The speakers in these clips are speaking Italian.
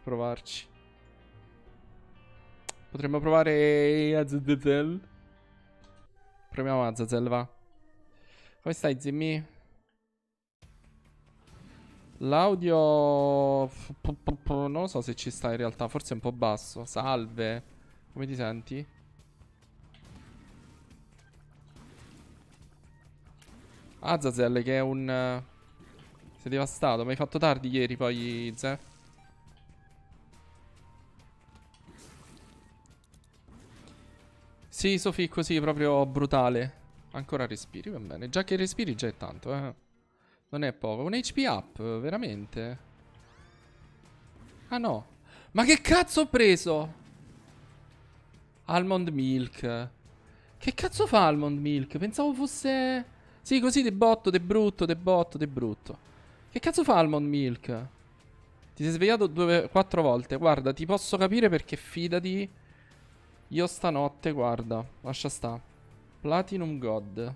provarci. Potremmo provare Azazel. Proviamo Azazel, va. Come stai, Zimmy? L'audio... Non lo so se ci sta in realtà, forse è un po' basso. Salve. Come ti senti? Azazel che è un... Sei devastato, mi hai fatto tardi ieri poi, Zef. Sì, Sofì, così proprio brutale. Ancora respiri, va bene. Già che respiri già è tanto, eh. Non è poco. Un HP up, veramente? Ah no. Ma che cazzo ho preso? Almond Milk. Che cazzo fa Almond Milk? Pensavo fosse... Sì, così de botto, de brutto, de botto, de brutto. Che cazzo fa Almond Milk? Ti sei svegliato 4 volte. Guarda, ti posso capire perché fidati. Io stanotte, guarda, lascia sta. Platinum God.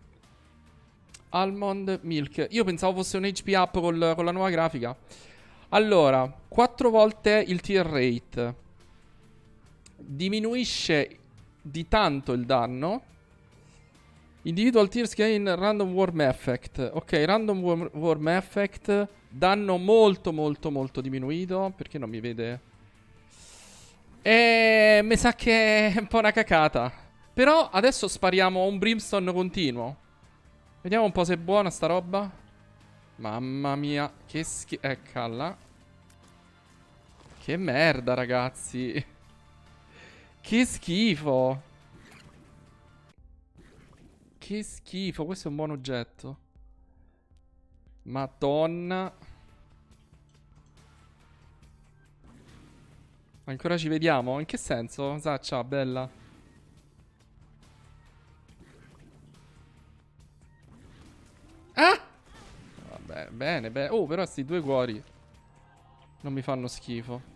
Almond Milk. Io pensavo fosse un HP up con la nuova grafica. Allora, 4 volte il tier rate. Diminuisce di tanto il danno. Individual tears gain random worm effect. Ok, random worm effect. Danno molto molto molto diminuito. Perché non mi vede? Mi sa che è un po' una cacata. Però adesso spariamo un brimstone continuo. Vediamo un po' se è buona sta roba. Mamma mia, che schifo. Eccola. Che merda, ragazzi. Che schifo. Che schifo, questo è un buon oggetto. Madonna. Ancora ci vediamo? In che senso? Saccia, bella. Ah! Vabbè, bene, bene. Oh, però sti due cuori non mi fanno schifo.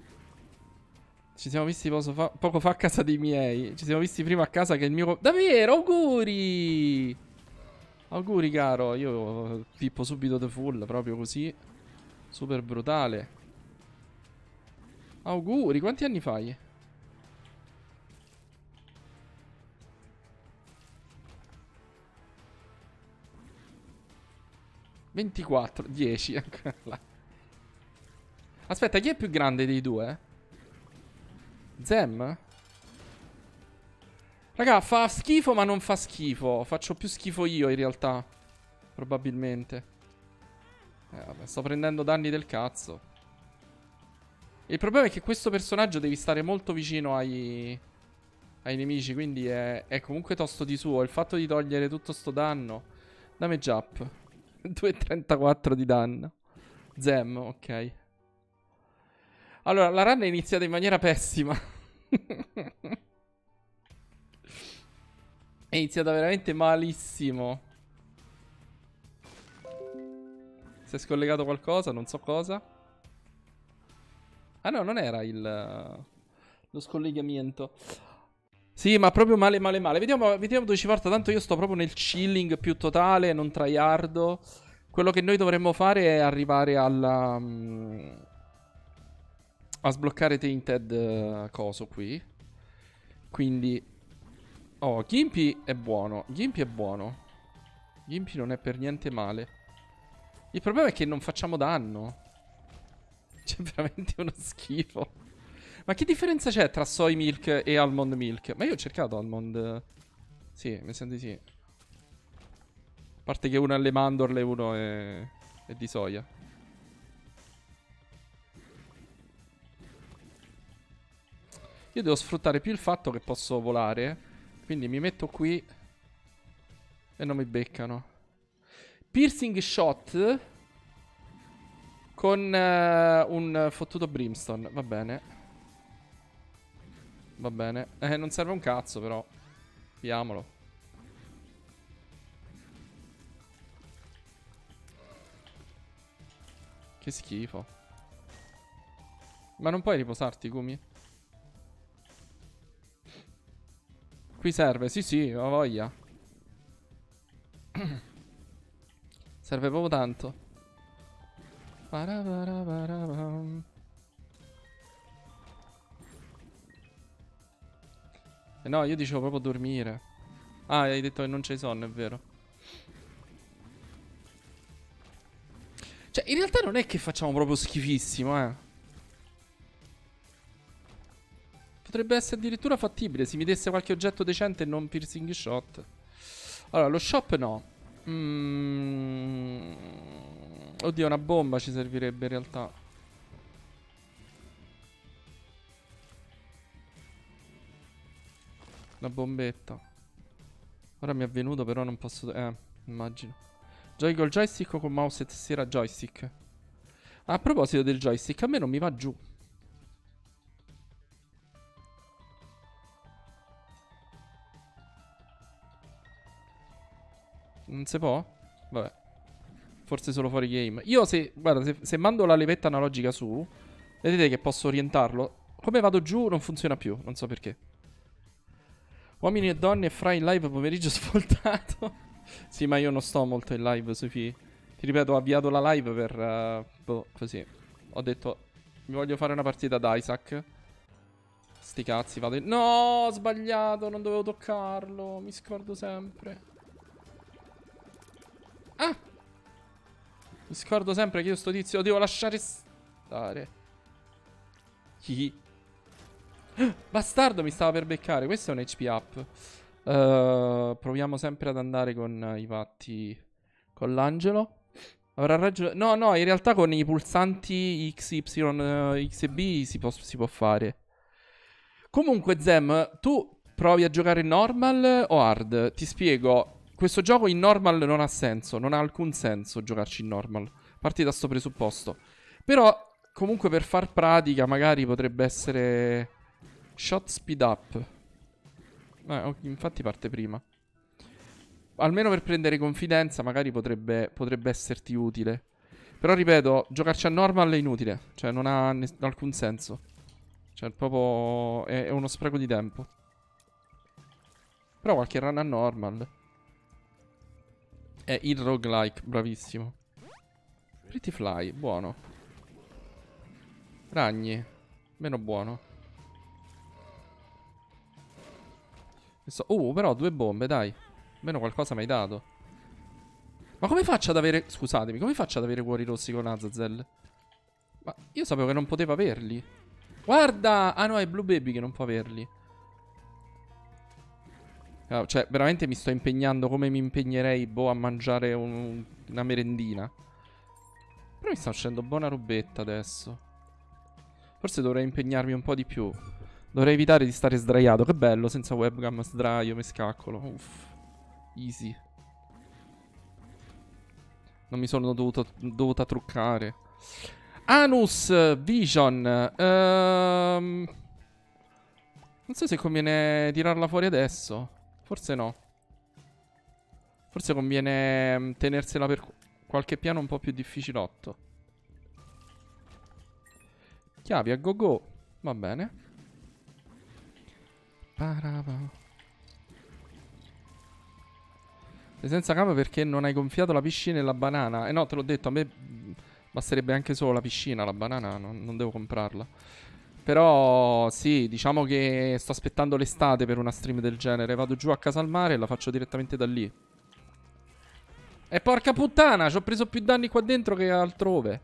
Ci siamo visti poco fa a casa dei miei. Ci siamo visti prima a casa che il mio... Davvero, auguri! Auguri, caro. Io pippo subito the full, proprio così. Super brutale. Auguri, quanti anni fai? ...24, 10. Aspetta, chi è più grande dei due? Zem? Raga, fa schifo ma non fa schifo. Faccio più schifo io in realtà. Probabilmente. Vabbè, sto prendendo danni del cazzo. Il problema è che questo personaggio devi stare molto vicino ai nemici. Quindi è comunque tosto di suo. Il fatto di togliere tutto sto danno. Damage up. 2,34 di danno. Zem, ok. Allora, la run è iniziata in maniera pessima. È iniziata veramente malissimo. Si è scollegato qualcosa, non so cosa. Ah no, non era lo scollegamento. Sì, ma proprio male, male, male. Vediamo dove ci porta. Tanto io sto proprio nel chilling più totale, non tryhardo. Quello che noi dovremmo fare è arrivare alla... a sbloccare Tainted coso qui. Quindi... Oh, Gimpy è buono. Gimpy è buono. Gimpy non è per niente male. Il problema è che non facciamo danno. C'è veramente uno schifo. Ma che differenza c'è tra soy milk e almond milk? Ma io ho cercato almond. Sì, mi sento di sì. A parte che uno è alle mandorle e uno è di soia. Io devo sfruttare più il fatto che posso volare. Quindi mi metto qui e non mi beccano. Piercing shot con un fottuto brimstone. Va bene. Va bene. Non serve un cazzo però. Viamolo. Che schifo. Ma non puoi riposarti, Kumi? Qui serve, sì sì, ho voglia. Serve proprio tanto. No, io dicevo proprio dormire. Ah, hai detto che non c'hai sonno, è vero. Cioè, in realtà non è che facciamo proprio schifissimo, eh. Potrebbe essere addirittura fattibile se mi desse qualche oggetto decente e non piercing shot. Allora, lo shop no. Oddio, una bomba ci servirebbe in realtà. Una bombetta. Ora mi è venuto, però non posso... immagino. Giochi col joystick o con mouse e tastiera joystick? A proposito del joystick, a me non mi va giù. Non si può? Vabbè. Forse solo fuori game. Io se... Guarda, se mando la levetta analogica su... Vedete che posso orientarlo. Come vado giù non funziona più. Non so perché. Uomini e donne e fra in live pomeriggio sfoltato. Sì, ma io non sto molto in live, Sofì. Ti ripeto, ho avviato la live per... boh, così. Ho detto... Mi voglio fare una partita ad Isaac. Sti cazzi, vado in... No, ho sbagliato, non dovevo toccarlo. Mi scordo sempre. Ah! Mi scordo sempre che io sto tizio lo devo lasciare stare. Chi? Bastardo, mi stava per beccare. Questo è un HP up. Proviamo sempre ad andare con i patti con l'angelo. Avrà ragione. No, no, in realtà con i pulsanti X, Y, X e B si può fare. Comunque, Zem, tu provi a giocare normal o hard? Ti spiego. Questo gioco in normal non ha senso. Non ha alcun senso giocarci in normal. Parti da sto presupposto. Però, comunque, per far pratica, magari potrebbe essere... Shot speed up. Infatti parte prima. Almeno per prendere confidenza magari potrebbe esserti utile. Però ripeto, giocarci a normal è inutile. Cioè non ha alcun senso. Cioè proprio è uno spreco di tempo. Però qualche run a normal. È il roguelike, bravissimo. Pretty Fly, buono. Ragni, meno buono. Però 2 bombe, dai. Almeno qualcosa mi hai dato. Ma come faccio ad avere... Scusatemi, come faccio ad avere cuori rossi con Azazel? Ma io sapevo che non poteva averli. Guarda! Ah no, è Blue Baby che non può averli. Cioè, veramente mi sto impegnando come mi impegnerei, boh, a mangiare una merendina. Però mi sta uscendo buona robetta adesso. Forse dovrei impegnarmi un po' di più. Dovrei evitare di stare sdraiato. Che bello, senza webcam sdraio, mi scaccolo. Uff. Easy. Non mi sono dovuta truccare. Anus Vision. Non so se conviene tirarla fuori adesso. Forse no. Forse conviene tenersela per qualche piano un po' più difficilotto. Chiavi a go go. Va bene. Sei senza cama perché non hai gonfiato la piscina e la banana. Eh no, te l'ho detto, a me basterebbe anche solo la piscina, la banana non devo comprarla. Però sì, diciamo che sto aspettando l'estate per una stream del genere. Vado giù a casa al mare e la faccio direttamente da lì. E porca puttana, ci ho preso più danni qua dentro che altrove.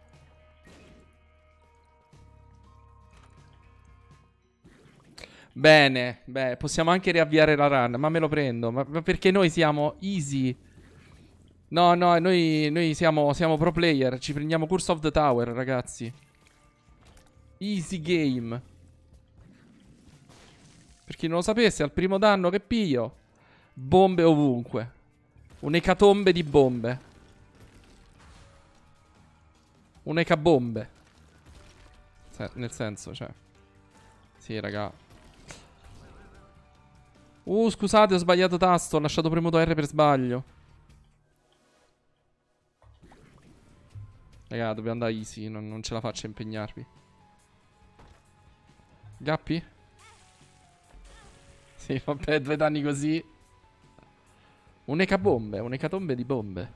Bene, beh, possiamo anche riavviare la run, ma me lo prendo. Ma perché noi siamo easy. No, no, noi siamo pro player. Ci prendiamo Curse of the Tower, ragazzi. Easy game. Per chi non lo sapesse, al primo danno che piglio, bombe ovunque. Un'ecatombe di bombe. Un'ecabombe. Nel senso, cioè. Sì, raga. Scusate, ho sbagliato tasto. Ho lasciato premuto R per sbaglio. Raga, dobbiamo andare easy. Non ce la faccio a impegnarvi. Gappi? Sì, vabbè, 2 danni così. Un'ecabombe, un'ecatombe di bombe.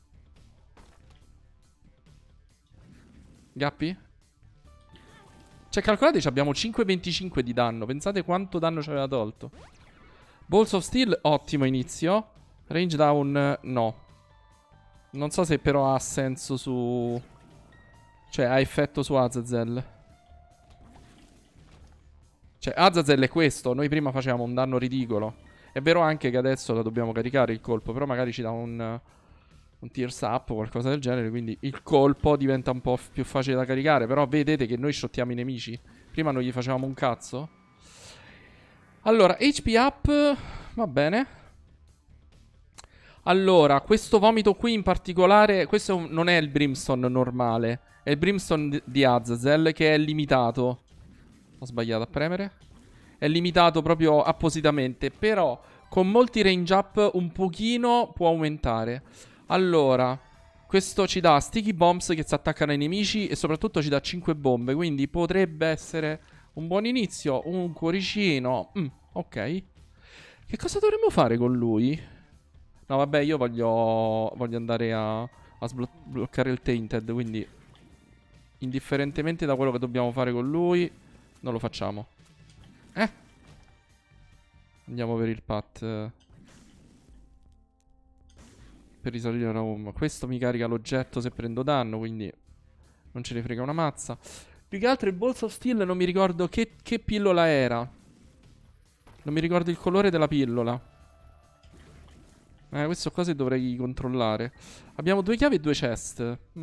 Gappi? Cioè, calcolate, abbiamo 5,25 di danno. Pensate quanto danno ci aveva tolto. Balls of Steel, ottimo inizio. Range down, no. Non so se però ha senso su... Cioè, ha effetto su Azazel. Cioè, Azazel è questo. Noi prima facevamo un danno ridicolo. È vero anche che adesso la dobbiamo caricare il colpo. Però magari ci dà un tears up o qualcosa del genere. Quindi il colpo diventa un po' più facile da caricare. Però vedete che noi shottiamo i nemici. Prima non gli facevamo un cazzo. Allora, HP up. Va bene. Allora, questo vomito qui in particolare, questo non è il Brimstone normale, è il Brimstone di Azazel che è limitato. Ho sbagliato a premere. È limitato proprio appositamente, però con molti range up un pochino può aumentare. Allora, questo ci dà sticky bombs che si attaccano ai nemici e soprattutto ci dà 5 bombe, quindi potrebbe essere un buon inizio, un cuoricino. Ok. Che cosa dovremmo fare con lui? No, vabbè, io voglio andare a sbloccare il Tainted, quindi indifferentemente da quello che dobbiamo fare con lui, non lo facciamo. Andiamo per il pat. Per risalire la home. Questo mi carica l'oggetto se prendo danno, quindi non ce ne frega una mazza. Più che altro il Balls of Steel non mi ricordo che pillola era. Non mi ricordo il colore della pillola. Queste cose dovrei controllare. Abbiamo 2 chiavi e 2 chest.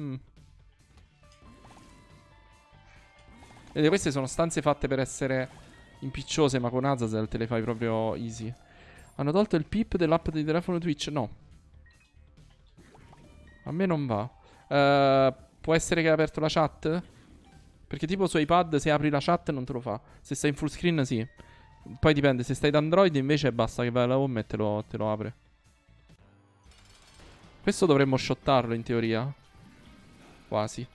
Vedete, queste sono stanze fatte per essere impicciose, ma con Azazel te le fai proprio easy. Hanno tolto il pip dell'app di telefono Twitch? No. A me non va. Può essere che hai aperto la chat? Perché tipo su iPad se apri la chat non te lo fa. Se stai in full screen sì. Poi dipende, se stai da Android invece basta che vai alla home e te lo apre. Questo dovremmo shottarlo in teoria. Quasi.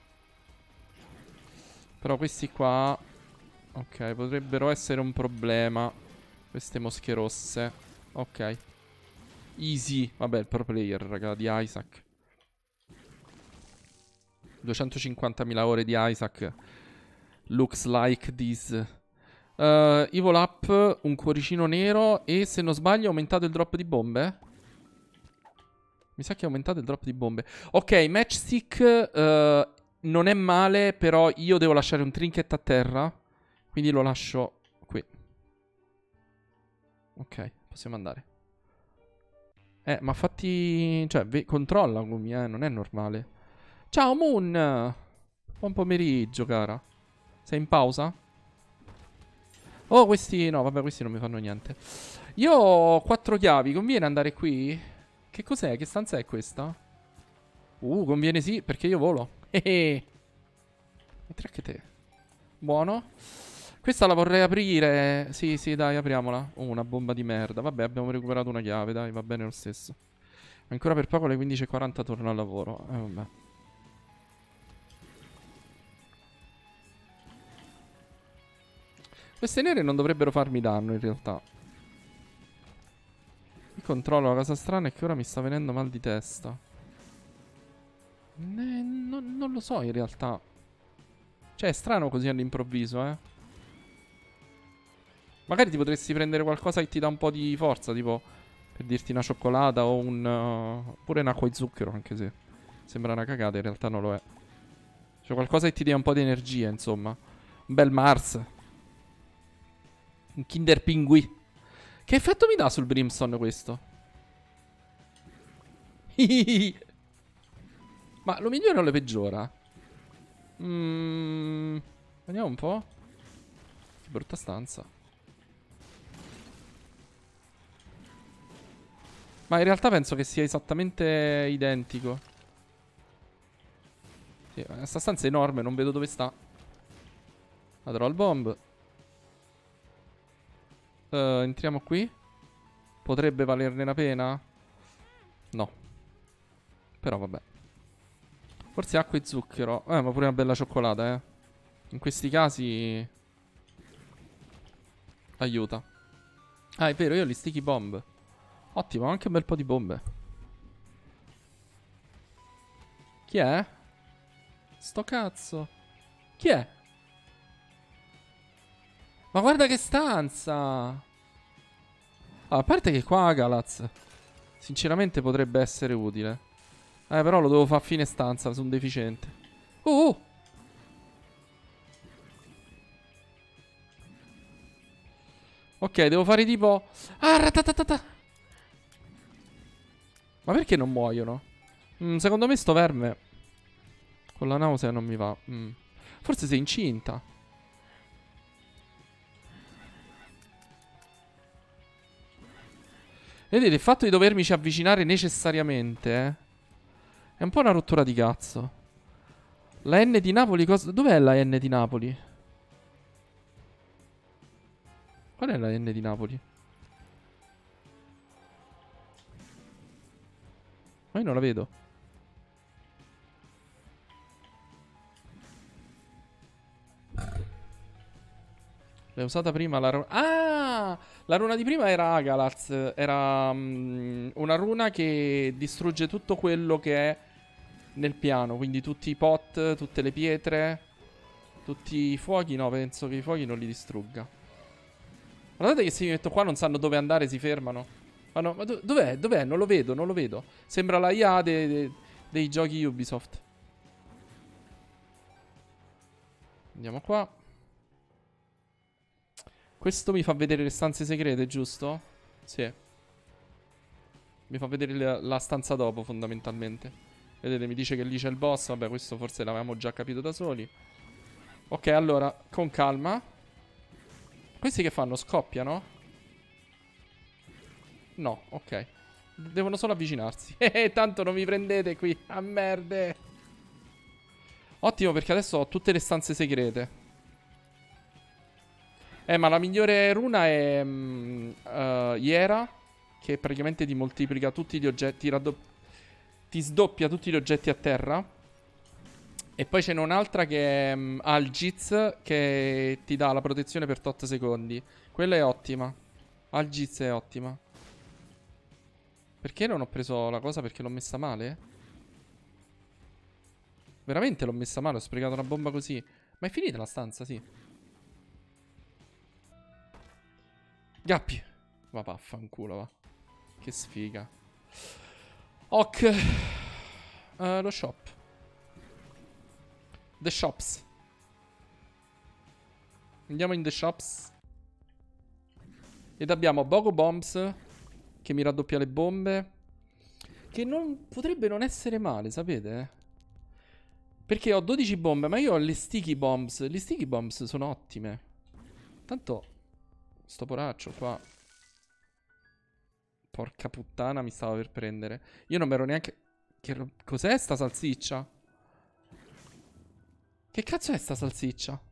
Però questi qua... Ok, potrebbero essere un problema. Queste mosche rosse. Ok. Easy. Vabbè, il pro player, raga, di Isaac. 250.000 ore di Isaac. Looks like this. Evil up, un cuoricino nero. E se non sbaglio ha aumentato il drop di bombe. Mi sa che ha aumentato il drop di bombe. Ok, matchstick non è male, però io devo lasciare un trinket a terra. Quindi lo lascio qui. Ok, possiamo andare. Ma fatti... Cioè, controlla Gumi, non è normale. Ciao Moon! Buon pomeriggio, cara. Sei in pausa? Oh, questi... No, vabbè, questi non mi fanno niente. Io ho 4 chiavi, conviene andare qui? Che cos'è? Che stanza è questa? Conviene sì, perché io volo. E anche te. Buono. Questa la vorrei aprire. Sì, sì, dai, apriamola. Una bomba di merda. Vabbè, abbiamo recuperato una chiave, dai, va bene lo stesso. Ancora per poco alle 15:40 torno al lavoro. Vabbè. Queste nere non dovrebbero farmi danno, in realtà. Il controllo, la cosa strana è che ora mi sta venendo mal di testa. Non lo so, in realtà. Cioè, è strano così all'improvviso, eh. Magari ti potresti prendere qualcosa che ti dà un po' di forza, tipo, per dirti una cioccolata o un... pure un acqua e zucchero, anche se sembra una cagata, in realtà non lo è. Cioè, qualcosa che ti dia un po' di energia, insomma. Un bel Mars. Un Kinder Pingui. Che effetto mi dà sul Brimstone questo? Ma lo migliora o lo peggiora? Vediamo un po'. Che brutta stanza. Ma in realtà penso che sia esattamente identico. Sì, questa stanza è enorme, non vedo dove sta. La troll bomb. Entriamo qui. Potrebbe valerne la pena? No. Però vabbè. Forse acqua e zucchero. Ma pure una bella cioccolata, eh. In questi casi... aiuta. Ah, è vero, io ho gli sticky bomb. Ottimo, anche un bel po' di bombe. Chi è? Sto cazzo. Chi è? Ma guarda che stanza! A parte che qua Agalaz sinceramente potrebbe essere utile. Però lo devo fare a fine stanza, sono deficiente. Oh! Ok, devo fare tipo... Ah, ratatatata! Ma perché non muoiono? Secondo me sto verme con la nausea non mi va. Forse sei incinta. Vedete, il fatto di dovermici avvicinare necessariamente, è un po' una rottura di cazzo. La N di Napoli cosa... Dov'è la N di Napoli? Qual è la N di Napoli? Ma io non la vedo. L'hai usata prima la runa... Ah! La runa di prima era Agalaz. Era una runa che distrugge tutto quello che è nel piano. Quindi tutti i pot, tutte le pietre, tutti i fuochi. No, penso che i fuochi non li distrugga. Guardate che se mi metto qua non sanno dove andare, si fermano. Ma no, ma dov'è? Dov'è? Non lo vedo, non lo vedo. Sembra la IA dei giochi Ubisoft. Andiamo qua. Questo mi fa vedere le stanze segrete, giusto? Sì. Mi fa vedere la stanza dopo, fondamentalmente. Vedete, mi dice che lì c'è il boss. Vabbè, questo forse l'avevamo già capito da soli. Ok, allora, con calma. Questi che fanno? Scoppiano? No, ok. Devono solo avvicinarsi. Tanto non mi prendete qui. A merde. Ottimo, perché adesso ho tutte le stanze segrete. Ma la migliore runa è Iera, che praticamente ti moltiplica tutti gli oggetti, ti sdoppia tutti gli oggetti a terra. E poi ce n'è un'altra che è Algiz, che ti dà la protezione per tot secondi. Quella è ottima. Algiz è ottima. Perché non ho preso la cosa? Perché l'ho messa male? Veramente l'ho messa male, ho sprecato una bomba così. Ma è finita la stanza, sì. Gappi. Ma vaffanculo, va. Che sfiga. Ok. Lo shop. The shops. Andiamo in the shops. Ed abbiamo Bogo Bombs, che mi raddoppia le bombe. Che non potrebbe non essere male, sapete? Perché ho 12 bombe, ma io ho le sticky bombs. Le sticky bombs sono ottime. Tanto sto poraccio qua. Porca puttana, mi stava per prendere. Io non mi ero neanche... Cos'è sta salsiccia? Che cazzo è sta salsiccia?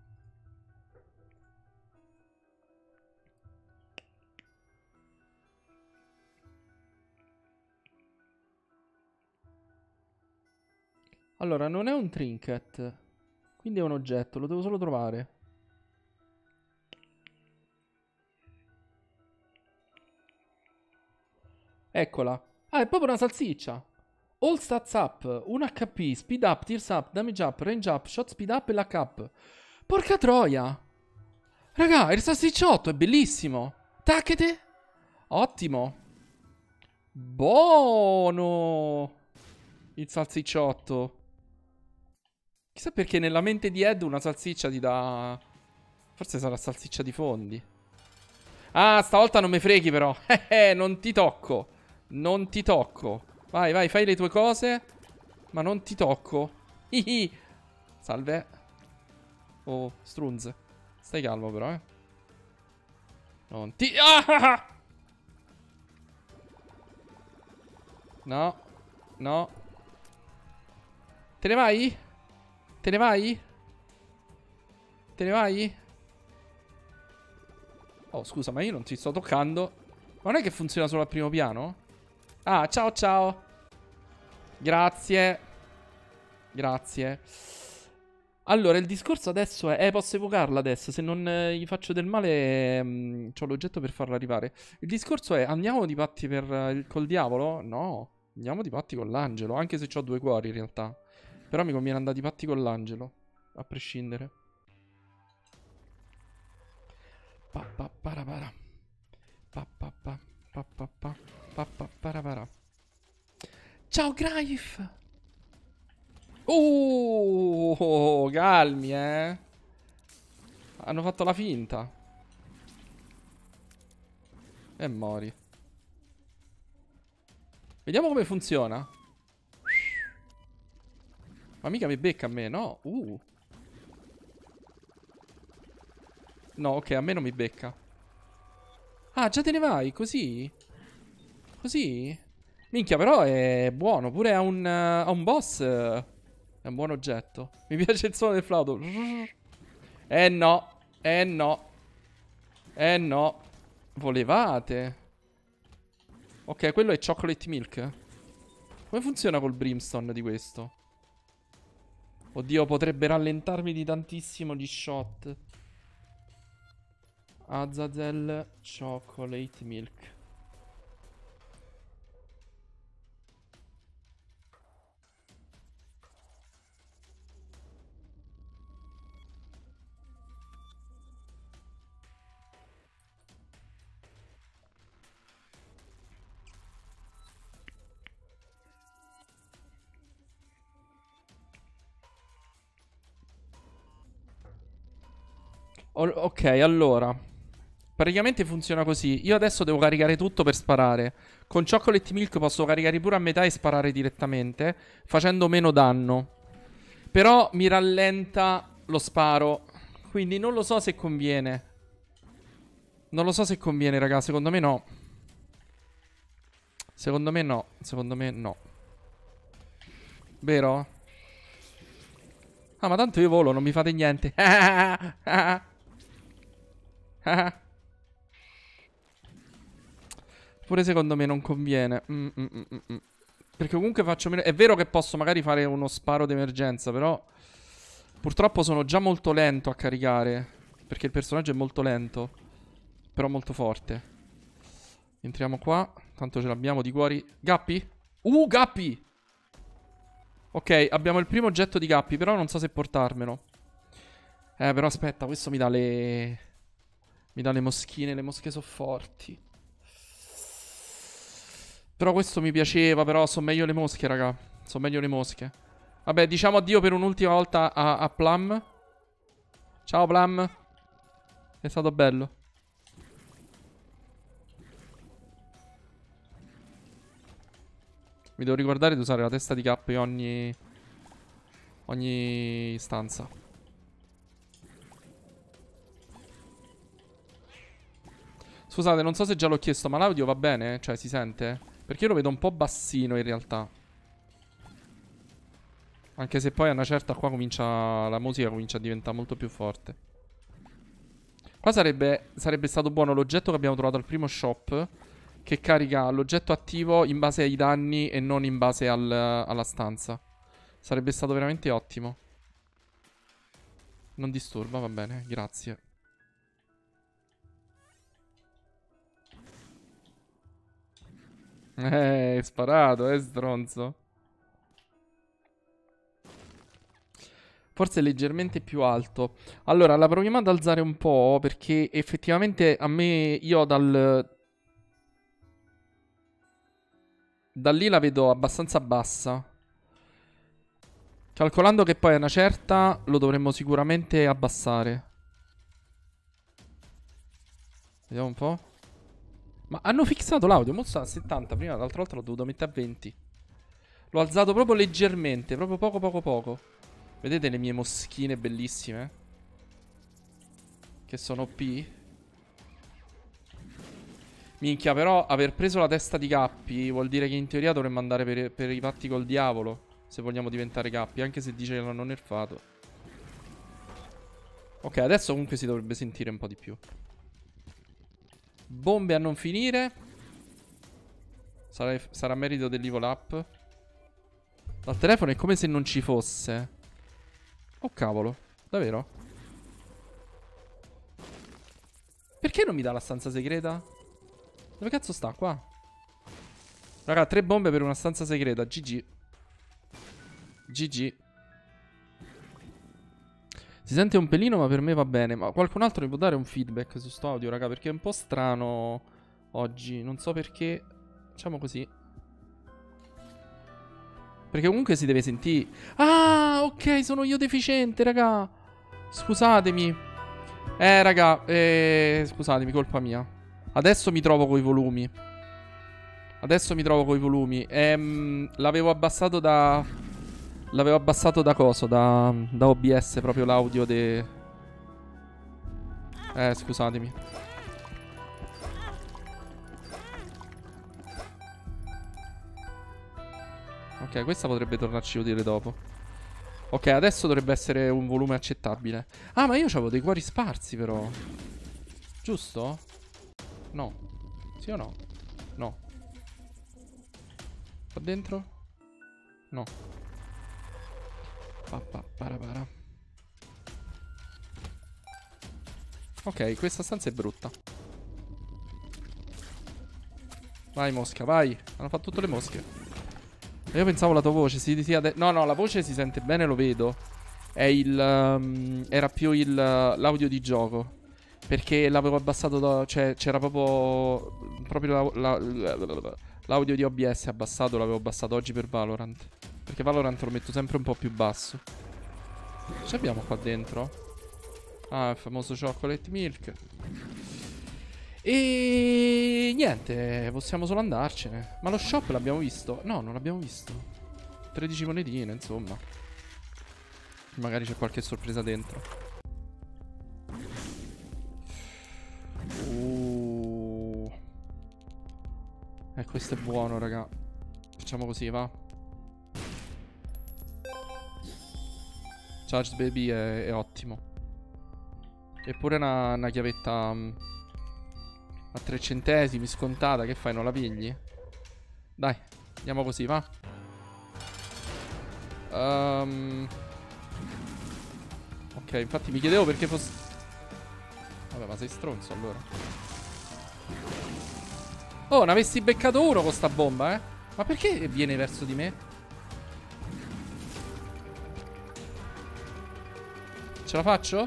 Allora, non è un trinket. Quindi è un oggetto, lo devo solo trovare. Eccola. Ah, è proprio una salsiccia. All stats up, 1 HP, speed up, tears up, damage up, range up, shot speed up e luck up. Porca troia. Raga, il salsicciotto è bellissimo. Tacchete. Ottimo. Buono. Il salsicciotto. Chissà perché nella mente di Ed una salsiccia ti dà... Forse sarà salsiccia di fondi. Ah, stavolta non mi freghi però. Non ti tocco. Non ti tocco. Vai, vai, fai le tue cose. Ma non ti tocco. Ihi. Salve. Oh, Strunz. Stai calmo però, eh. Non ti... Ah! No. No. Te ne vai? Te ne vai? Te ne vai? Oh, scusa, ma io non ti sto toccando. Ma non è che funziona solo al primo piano? Ah, ciao ciao. Grazie. Grazie. Allora, il discorso adesso è... posso evocarla adesso. Se non gli faccio del male, c'ho l'oggetto per farla arrivare. Il discorso è, andiamo di patti col diavolo? No. Andiamo di patti con l'angelo. Anche se ho 2 cuori in realtà. Però mi conviene andare di patti con l'angelo. A prescindere. Pa pa para para. Pa pa pa. Pa pa pa. Pa pa para para. Ciao Graif! Calmi, eh. Hanno fatto la finta. E mori. Vediamo come funziona. Ma mica mi becca a me, no? No, ok, a me non mi becca. Ah, già te ne vai? Così? Così? Minchia, però è buono. Pure a un boss è un buon oggetto. Mi piace il suono del flauto. Eh no. Eh no. Eh no. Volevate. Ok, quello è chocolate milk. Come funziona col brimstone di questo? Oddio, potrebbe rallentarmi di tantissimo gli shot. Azazel chocolate milk. Ok, allora. Praticamente funziona così. Io adesso devo caricare tutto per sparare. Con Chocolate Milk posso caricare pure a metà e sparare direttamente, facendo meno danno. Però mi rallenta lo sparo. Quindi non lo so se conviene. Non lo so se conviene, raga. Secondo me no. Secondo me no. Secondo me no. Vero? Ah, ma tanto io volo, non mi fate niente. Pure secondo me non conviene. Perché comunque faccio meno. È vero che posso magari fare uno sparo d'emergenza, però purtroppo sono già molto lento a caricare. Perché il personaggio è molto lento, però molto forte. Entriamo qua. Tanto ce l'abbiamo di cuori. Gappi? Gappi! Ok, abbiamo il primo oggetto di Gappi, però non so se portarmelo. Però aspetta, questo mi dà le... Mi dà le moschine, le mosche sono forti. Però questo mi piaceva, però sono meglio le mosche, raga. Sono meglio le mosche. Vabbè, diciamo addio per un'ultima volta a Plum. Ciao Plum. È stato bello. Mi devo ricordare di usare la testa di K in ogni stanza. Scusate, non so se già l'ho chiesto, ma l'audio va bene? Cioè, si sente? Perché io lo vedo un po' bassino in realtà. Anche se poi a una certa qua comincia... La musica comincia a diventare molto più forte. Qua sarebbe stato buono l'oggetto che abbiamo trovato al primo shop, che carica l'oggetto attivo in base ai danni e non in base alla stanza. Sarebbe stato veramente ottimo. Non disturba, va bene, grazie. Hai sparato, stronzo. Forse è leggermente più alto. Allora, la proviamo ad alzare un po', perché effettivamente a me, io da lì la vedo abbastanza bassa. Calcolando che poi a una certa lo dovremmo sicuramente abbassare. Vediamo un po'. Ma hanno fissato l'audio, mo sta a 70, prima l'altra volta l'ho dovuto mettere a 20. L'ho alzato proprio leggermente, proprio poco. Vedete le mie moschine bellissime? Che sono OP. Minchia, però aver preso la testa di Cappi vuol dire che in teoria dovremmo andare per i patti col diavolo, se vogliamo diventare Cappi, anche se dice che l'hanno nerfato. Ok, adesso comunque si dovrebbe sentire un po' di più. Bombe a non finire. Sarà merito del level up. Dal telefono è come se non ci fosse. Oh cavolo, davvero? Perché non mi dà la stanza segreta? Dove cazzo sta? Qua? Raga, 3 bombe per una stanza segreta. GG. GG. Si sente un pelino, ma per me va bene. Ma qualcun altro mi può dare un feedback su sto audio, raga? Perché è un po' strano oggi. Non so perché. Facciamo così. Perché comunque si deve sentire. Ah, ok, sono io deficiente, raga. Scusatemi. Raga, scusatemi, colpa mia. Adesso mi trovo coi volumi. L'avevo abbassato da... L'avevo abbassato da coso, da OBS, proprio l'audio de... scusatemi. Ok, questa potrebbe tornarci utile dopo. Ok, adesso dovrebbe essere un volume accettabile. Ah, ma io c'avevo dei cuori sparsi però. Giusto? No. Sì o no? No. Qua dentro? No. Para. Ok, questa stanza è brutta. Vai mosca, vai. Hanno fatto tutte le mosche. Io pensavo la tua voce no, la voce si sente bene, lo vedo. È il... era più l'audio di gioco. Perché l'avevo abbassato da... Cioè, c'era proprio l'audio di OBS abbassato. L'avevo abbassato oggi per Valorant. Perché Valorant lo metto sempre un po' più basso. Ci abbiamo qua dentro? Ah, il famoso chocolate milk. E niente, possiamo solo andarcene. Ma lo shop l'abbiamo visto? No, non l'abbiamo visto. 13 monetine, insomma. Magari c'è qualche sorpresa dentro. Questo è buono, raga. Facciamo così, va. Charge Baby è ottimo. Eppure una chiavetta a 3 centesimi scontata. Che fai, non la pigli? Dai, andiamo così, va. Ok, infatti mi chiedevo perché fosse... Vabbè, ma sei stronzo allora. Oh, ne avessi beccato uno con sta bomba, eh. Ma perché viene verso di me? Ce la faccio?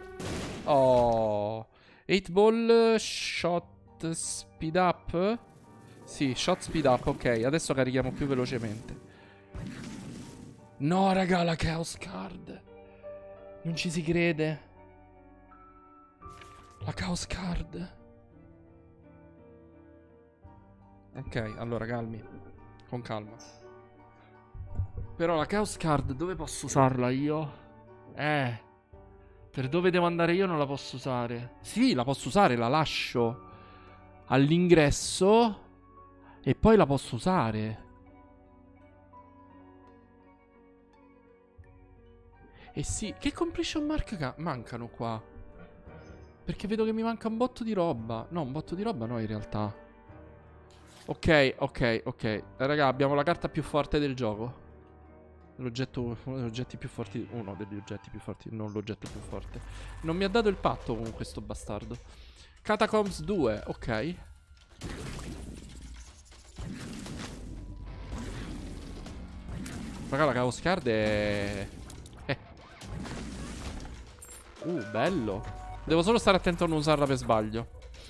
Oh. 8 ball shot speed up. Sì, shot speed up, ok. Adesso carichiamo più velocemente. No, raga, la Chaos Card. Non ci si crede. La Chaos Card. Ok, allora calmi. Con calma. Però la Chaos Card dove posso usarla io? Per dove devo andare io non la posso usare. Sì, la posso usare, la lascio all'ingresso e poi la posso usare. E sì, che completion mark mancano qua? Perché vedo che mi manca un botto di roba. No, un botto di roba no in realtà. Ok. Raga, abbiamo la carta più forte del gioco. L'oggetto, uno degli oggetti più forti. Uno degli oggetti più forti, non l'oggetto più forte. Non mi ha dato il patto con questo bastardo. Catacombs 2, ok. Raga, la Chaos Card è... bello. Devo solo stare attento a non usarla per sbaglio.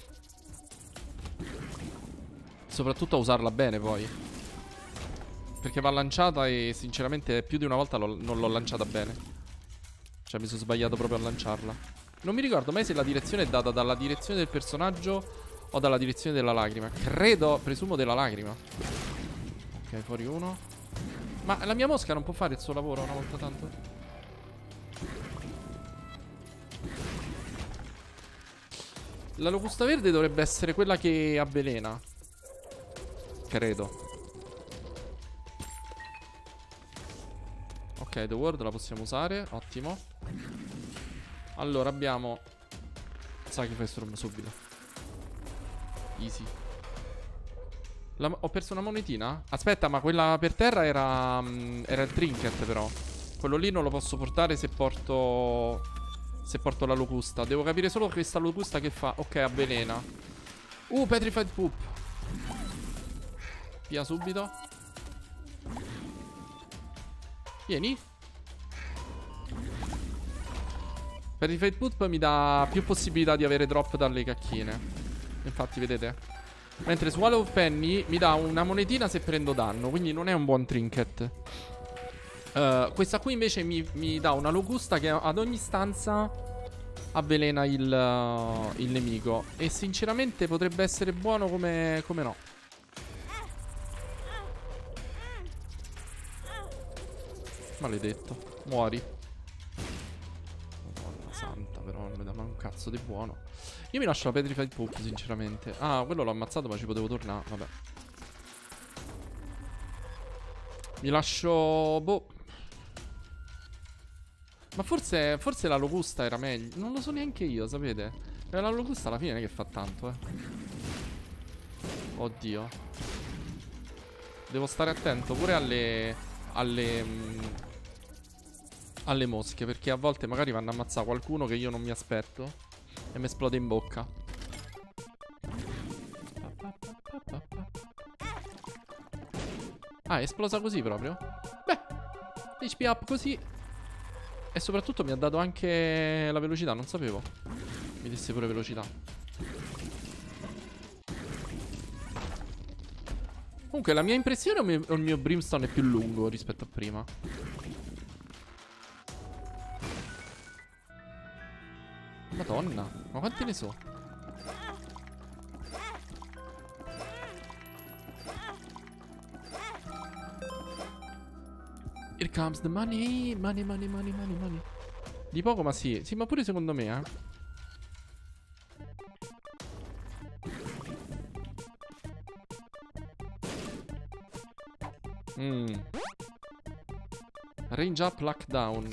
Soprattutto a usarla bene poi. Perché va lanciata e sinceramente più di una volta non l'ho lanciata bene. Cioè mi sono sbagliato proprio a lanciarla. Non mi ricordo mai se la direzione è data dalla direzione del personaggio o dalla direzione della lacrima. Presumo della lacrima. Ok, fuori uno. Ma la mia mosca non può fare il suo lavoro una volta tanto? La locusta verde dovrebbe essere quella che avvelena. Credo. Ok, The Word la possiamo usare. Ottimo. Allora abbiamo Sacrifice Room subito. Easy. Ho perso una monetina? Aspetta, ma quella per terra era il trinket però. Quello lì non lo posso portare se porto la locusta. Devo capire solo questa locusta che fa. Ok, avvelena. Petrified Poop. Via subito. Vieni. Petrified Pulp mi dà più possibilità di avere drop dalle cacchine. Infatti, vedete? Mentre Swallow of Penny mi dà una monetina se prendo danno, quindi non è un buon trinket. Questa qui invece mi dà una locusta che ad ogni stanza avvelena il nemico. E sinceramente potrebbe essere buono come no. Maledetto. Muori. Madonna santa, però non mi dà mai un cazzo di buono. Io mi lascio la Petrified Pulp, sinceramente. Ah, quello l'ho ammazzato, ma ci potevo tornare. Vabbè. Mi lascio... boh. Ma forse la locusta era meglio. Non lo so neanche io, sapete? La locusta alla fine non è che fa tanto, Oddio. Devo stare attento pure alle mosche, perché a volte magari vanno a ammazzare qualcuno che io non mi aspetto e mi esplode in bocca. Ah, è esplosa così proprio? Beh, HP up così. E soprattutto mi ha dato anche la velocità, non sapevo mi desse pure velocità. Comunque la mia impressione o il mio Brimstone è più lungo rispetto a prima? Madonna, ma quanti ne so? Here comes the money. Money. Di poco ma sì. Sì, ma pure secondo me, Range up, luck down.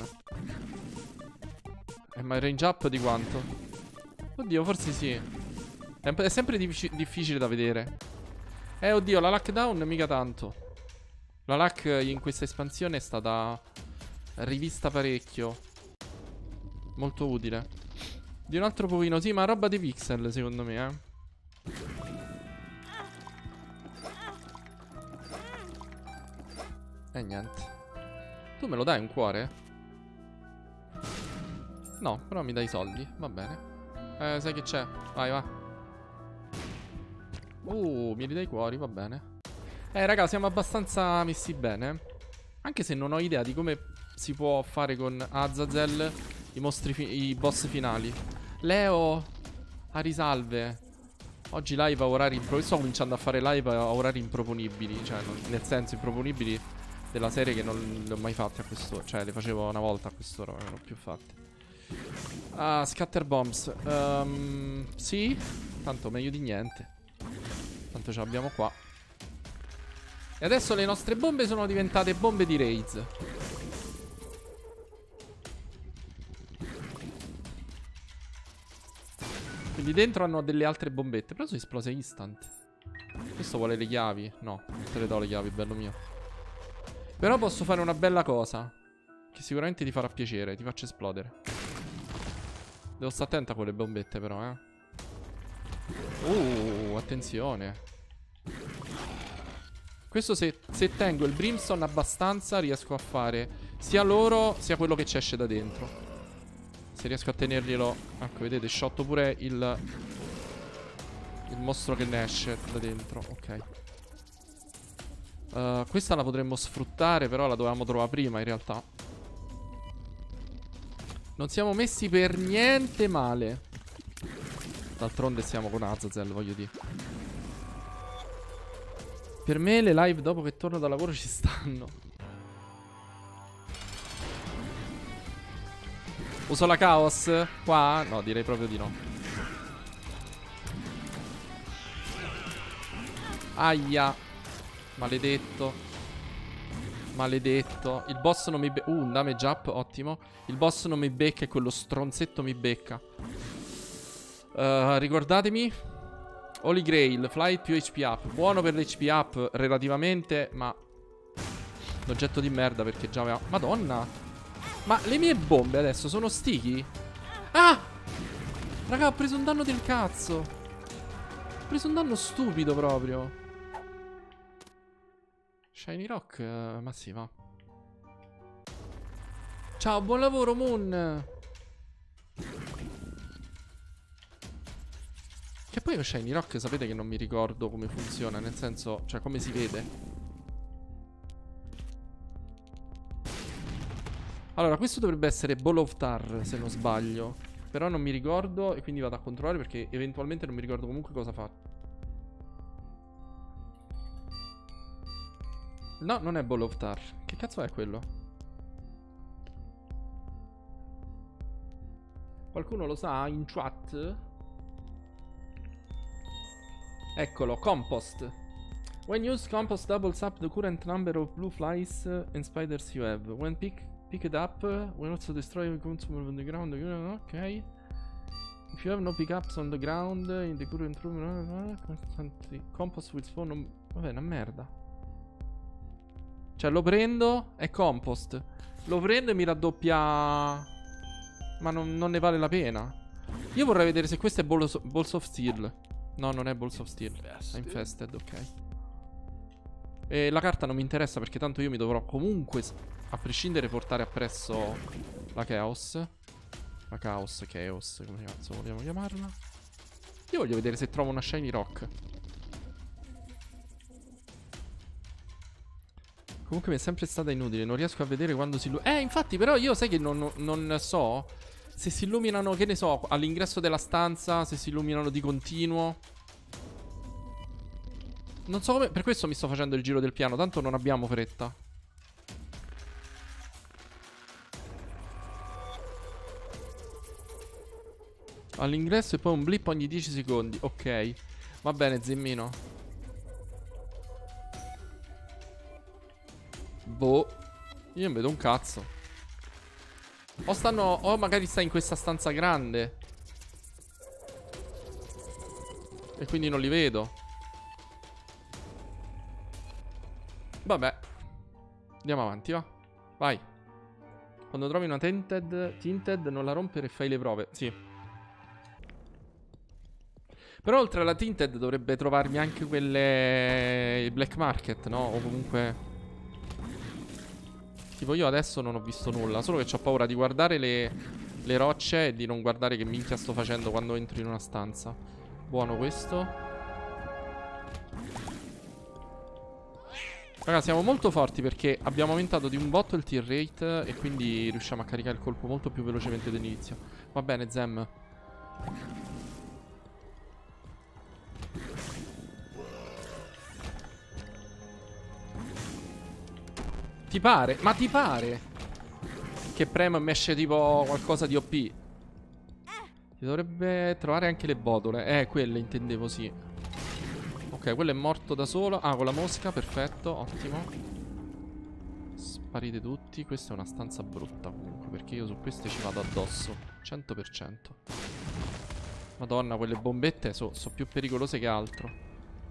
Ma il range up di quanto? Oddio, forse sì. È sempre difficile da vedere. Oddio, la luck down mica tanto. La luck in questa espansione è stata rivista parecchio. Molto utile. Di un altro pochino, sì, ma roba dei pixel secondo me, E niente. Tu me lo dai un cuore? No, però mi dai i soldi, va bene. Sai che c'è? Vai, va. Mi ridai i cuori, va bene. Raga, siamo abbastanza messi bene. Anche se non ho idea di come si può fare con Azazel i boss finali. Leo, a risalve. Oggi live a orari improponibili. Sto cominciando a fare live a orari improponibili. Cioè, nel senso improponibili della serie che non le ho mai fatte a quest'ora. Cioè, le facevo una volta a quest'ora, non le ho più fatte. Ah, scatter bombs. Sì, tanto meglio di niente. Tanto ce l'abbiamo qua. E adesso le nostre bombe sono diventate bombe di raids. Quindi dentro hanno delle altre bombette. Però sono esplose instant. Questo vuole le chiavi. No, non te le do le chiavi, bello mio. Però posso fare una bella cosa, che sicuramente ti farà piacere. Ti faccio esplodere. Devo stare attento a quelle bombette però, attenzione. Questo se tengo il Brimstone abbastanza riesco a fare sia loro sia quello che ci esce da dentro. Se riesco a tenerglielo. Ecco, vedete, shotto pure il mostro che ne esce da dentro. Ok. Questa la potremmo sfruttare, però la dovevamo trovare prima in realtà. Non siamo messi per niente male. D'altronde siamo con Azazel, voglio dire. Per me le live dopo che torno dal lavoro ci stanno. Uso la Chaos? Qua? No, direi proprio di no. Aia. Maledetto. Maledetto. Il boss non mi becca. Un damage up, ottimo. Il boss non mi becca e quello stronzetto mi becca. Ricordatemi. Holy Grail, flight più HP up. Buono per l'HP up relativamente, ma un oggetto di merda perché già aveva... Madonna. Ma le mie bombe adesso sono sticky? Ah! Raga, ho preso un danno del cazzo. Ho preso un danno stupido proprio. Shiny Rock, ma sì, va. Ciao, buon lavoro, Moon. Che poi lo Shiny Rock sapete che non mi ricordo come funziona, nel senso, cioè come si vede. Allora, questo dovrebbe essere Ball of Tar, se non sbaglio. Però non mi ricordo e quindi vado a controllare perché eventualmente non mi ricordo comunque cosa fa. No, non è Ball of Tar. Che cazzo è quello? Qualcuno lo sa in chat? Eccolo, Compost. When used, Compost doubles up the current number of blue flies and spiders you have. When picked up, will also destroy the consumer on the ground. Ok. If you have no pickups on the ground, in the current room, Compost will spawn. Vabbè, una merda. Cioè, lo prendo, è Compost. Lo prendo e mi raddoppia. Ma non ne vale la pena. Io vorrei vedere se questo è Balls of Steel. No, non è Balls of Steel. È Infested, ok. E la carta non mi interessa perché tanto io mi dovrò comunque, a prescindere, portare appresso la Chaos. La Chaos, come cazzo vogliamo chiamarla. Io voglio vedere se trovo una Shiny Rock. Comunque mi è sempre stata inutile. Non riesco a vedere quando si illumina. Infatti però io sai che non so se si illuminano, che ne so, all'ingresso della stanza, se si illuminano di continuo. Non so come. Per questo mi sto facendo il giro del piano. Tanto non abbiamo fretta. All'ingresso e poi un blip ogni 10 secondi. Ok. Va bene, zimmino. Boh. Io non vedo un cazzo. O magari sta in questa stanza grande e quindi non li vedo. Vabbè. Andiamo avanti, va. Vai. Quando trovi una tinted non la rompere e fai le prove. Sì. Però oltre alla tinted dovrebbe trovarmi anche quelle... il black market, no? O comunque... Tipo io adesso non ho visto nulla. Solo che ho paura di guardare le rocce e di non guardare che minchia sto facendo quando entro in una stanza. Buono questo. Raga, siamo molto forti perché abbiamo aumentato di un botto il tear rate e quindi riusciamo a caricare il colpo molto più velocemente dell'inizio. Va bene, Zem. Ti pare? Ma ti pare? Che premo e mi esce tipo qualcosa di OP. Ti dovrebbe trovare anche le botole. Quelle intendevo, sì. Ok, quello è morto da solo. Ah, con la mosca, perfetto, ottimo. Sparite tutti. Questa è una stanza brutta comunque, perché io su queste ci vado addosso 100%. Madonna, quelle bombette sono più pericolose che altro.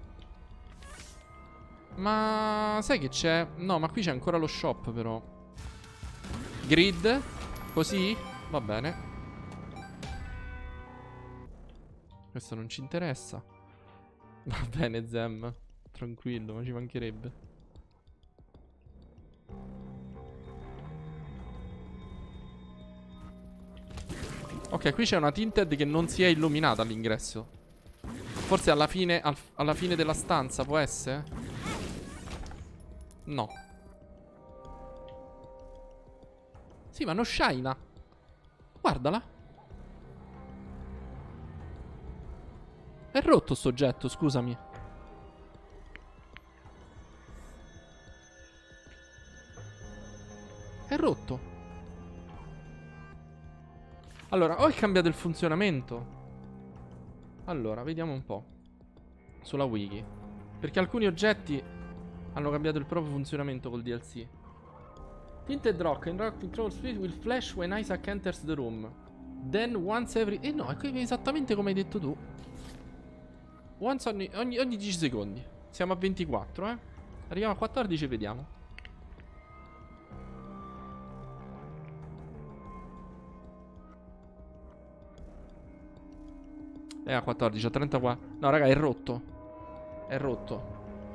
Ma sai che c'è? No, ma qui c'è ancora lo shop però. Grid. Così? Va bene. Questo non ci interessa. Va bene, Zem. Tranquillo, ma ci mancherebbe. Ok, qui c'è una tinted che non si è illuminata all'ingresso. Forse alla fine della stanza, può essere? No. Sì, ma non shina. Guardala. È rotto sto oggetto, scusami. È rotto. Allora, ho cambiato il funzionamento. Allora, vediamo un po' sulla wiki. Perché alcuni oggetti hanno cambiato il proprio funzionamento col DLC. Tinted rock and rock control speed will flash when Isaac enters the room. Then once every... no, è esattamente come hai detto tu. Once ogni 10 secondi. Siamo a 24, eh. Arriviamo a 14 e vediamo. A 14, a 34. No, raga, è rotto. È rotto.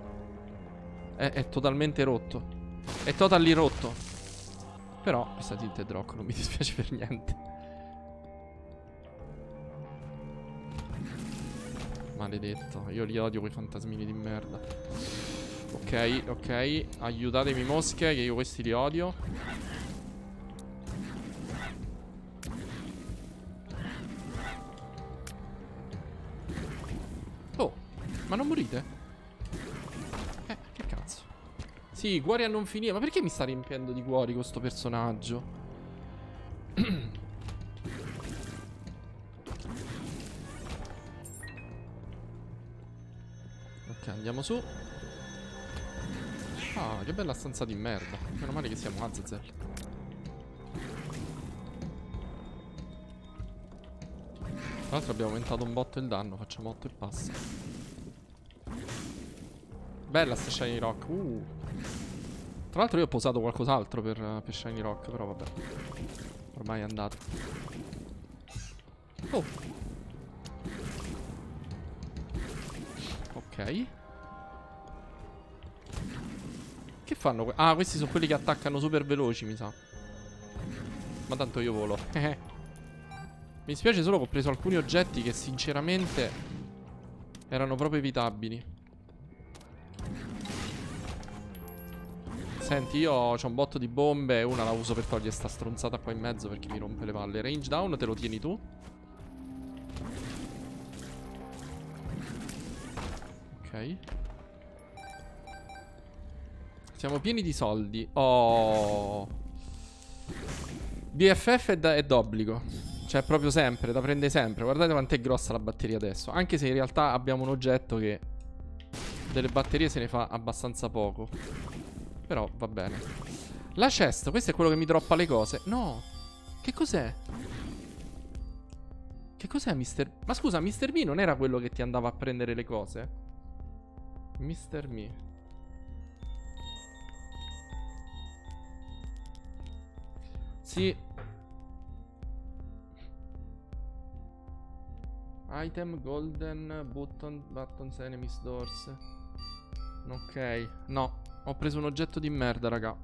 È totalmente rotto. È totally rotto. Però questa tinted rock non mi dispiace per niente. Maledetto. Io li odio quei fantasmini di merda. Ok, ok. Aiutatemi mosche, che io questi li odio. Oh, ma non morite? Che cazzo. Sì, cuori a non finire. Ma perché mi sta riempiendo di cuori questo personaggio? Ok, andiamo su. Ah, che bella stanza di merda. Meno male che siamo Azazel. Tra l'altro abbiamo aumentato un botto il danno. Facciamo 8 e passa. Bella sta Shiny Rock. Tra l'altro io ho posato qualcos'altro per Shiny Rock. Però vabbè, ormai è andato. Oh. Ok. Che fanno? Ah, questi sono quelli che attaccano super veloci, mi sa. Ma tanto io volo. Mi dispiace solo che ho preso alcuni oggetti che sinceramente erano proprio evitabili. Senti, io ho un botto di bombe e una la uso per togliere sta stronzata qua in mezzo perché mi rompe le palle. Range down te lo tieni tu? Ok. Siamo pieni di soldi. Oh. BFF è d'obbligo. Cioè proprio sempre, da prendere sempre. Guardate quanto è grossa la batteria adesso. Anche se in realtà abbiamo un oggetto che delle batterie se ne fa abbastanza poco. Però va bene. La chest, questo è quello che mi droppa le cose. No. Che cos'è? Che cos'è Mr. Ma scusa, Mr. Me non era quello che ti andava a prendere le cose? Mr. Me. Sì. Item, golden, buttons, enemies, doors. Ok, no. Ho preso un oggetto di merda, raga.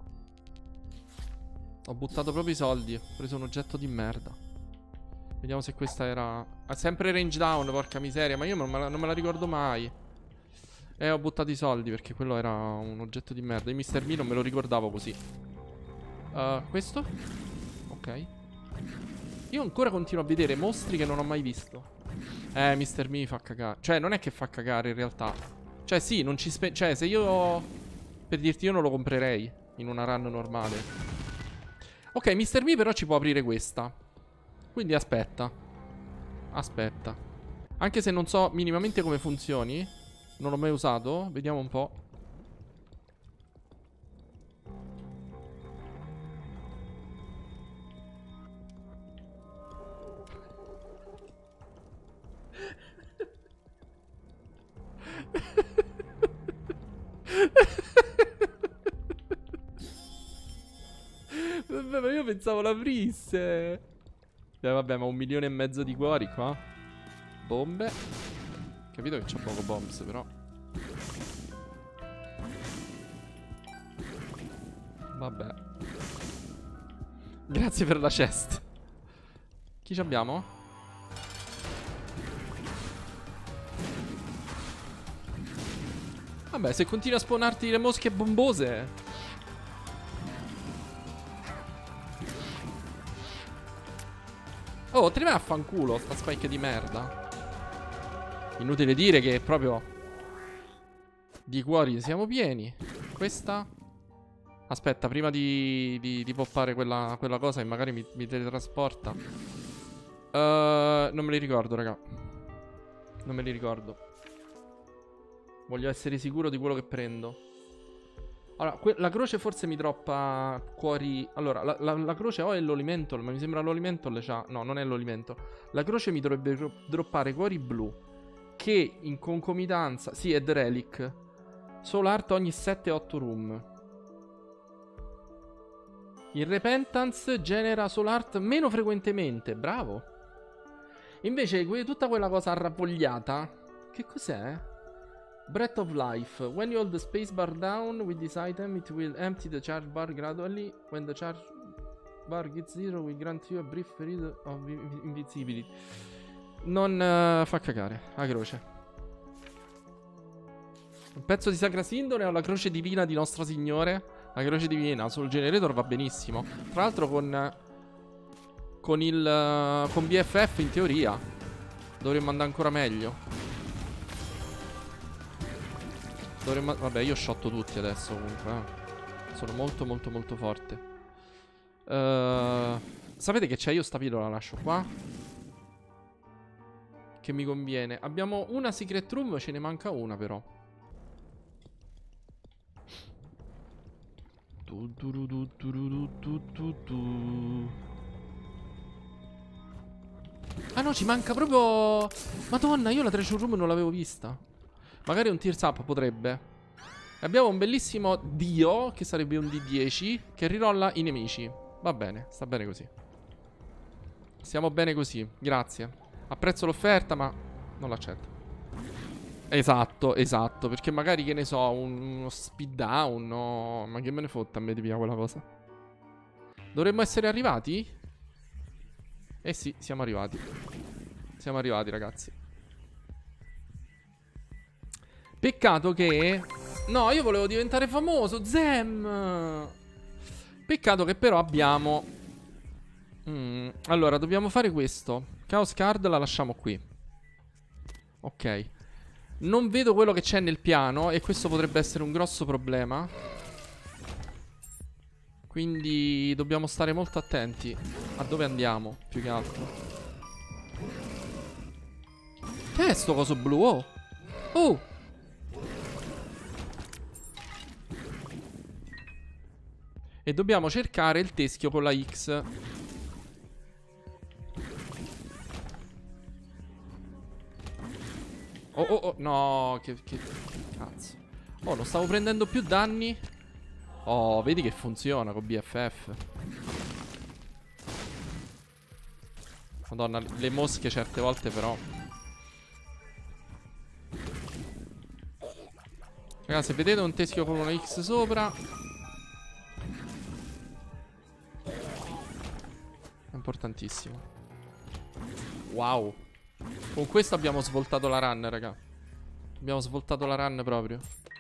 Ho buttato proprio i soldi. Ho preso un oggetto di merda. Vediamo se questa era... Ha sempre range down, porca miseria. Ma io non me la ricordo mai. Ho buttato i soldi perché quello era un oggetto di merda. Il Mr. Me non me lo ricordavo così. Questo? Ok. Io ancora continuo a vedere mostri che non ho mai visto. Mr. Me fa cagare. Cioè, non è che fa cagare in realtà. Cioè, sì, non ci cioè, se io... Per dirti, io non lo comprerei in una run normale. Ok, Mr. Me però ci può aprire questa. Quindi aspetta. Aspetta. Anche se non so minimamente come funzioni. Non l'ho mai usato. Vediamo un po'. Vabbè, ma io pensavo l'aprisse. Vabbè, ma 1,5 milioni di cuori qua. Bombe. Capito che c'ho poco bombs, però. Vabbè. Grazie per la chest. Chi ci abbiamo? Vabbè, se continui a spawnarti le mosche bombose. Oh, te ne vai a fanculo, sta spike di merda. Inutile dire che proprio di cuori siamo pieni. Questa? Aspetta, prima di poppare quella cosa che magari mi teletrasporta. Non me li ricordo, raga. Non me li ricordo. Voglio essere sicuro di quello che prendo. Allora, la croce forse mi droppa cuori. Allora, la croce o è l'Olimental, ma mi sembra l'Olimental c'ha. No, non è l'Olimental. La croce mi dovrebbe droppare cuori blu, che in concomitanza. Sì, è The Relic. Soul Art ogni 7-8 room. Il Repentance genera Soul Art meno frequentemente. Bravo. Invece tutta quella cosa arrabbiata. Che cos'è? Breath of Life. When you hold the spacebar down with this item, it will empty the charge bar gradually. When the charge bar gets zero, we grant you a brief period of invisibility. Non fa cagare. A croce. Un pezzo di Sacra Sindone o la croce divina di Nostra Signore? La croce divina sul generator va benissimo. Tra l'altro con BFF in teoria dovremmo andare ancora meglio. Vabbè, io shotto tutti adesso comunque. Sono molto molto molto forte. Sapete che c'è? Io sta pillola la lascio qua, che mi conviene. Abbiamo una secret room, ce ne manca una però. Ah no, ci manca proprio... Madonna, io la treasure room non l'avevo vista. Magari un tears up potrebbe. Abbiamo un bellissimo Dio, che sarebbe un D10, che rirolla i nemici. Va bene, sta bene così. Stiamo bene così, grazie. Apprezzo l'offerta, ma non l'accetto. Esatto, esatto. Perché magari, che ne so, uno speed down, no. Ma che me ne fotta a me di via quella cosa. Dovremmo essere arrivati? Eh sì, siamo arrivati. Siamo arrivati, ragazzi. Peccato che... No, io volevo diventare famoso, Zem! Peccato che però abbiamo... Allora, dobbiamo fare questo. Chaos Card la lasciamo qui. Ok. Non vedo quello che c'è nel piano e questo potrebbe essere un grosso problema. Quindi dobbiamo stare molto attenti a dove andiamo, più che altro. Che è sto coso blu? Oh! Oh! E dobbiamo cercare il teschio con la X. Oh oh oh, no, che cazzo. Oh, non stavo prendendo più danni. Oh, vedi che funziona con BFF. Madonna, le mosche certe volte però. Ragazzi, se vedete un teschio con una X sopra, è importantissimo. Wow. Con questo abbiamo svoltato la run, raga. Abbiamo svoltato la run proprio.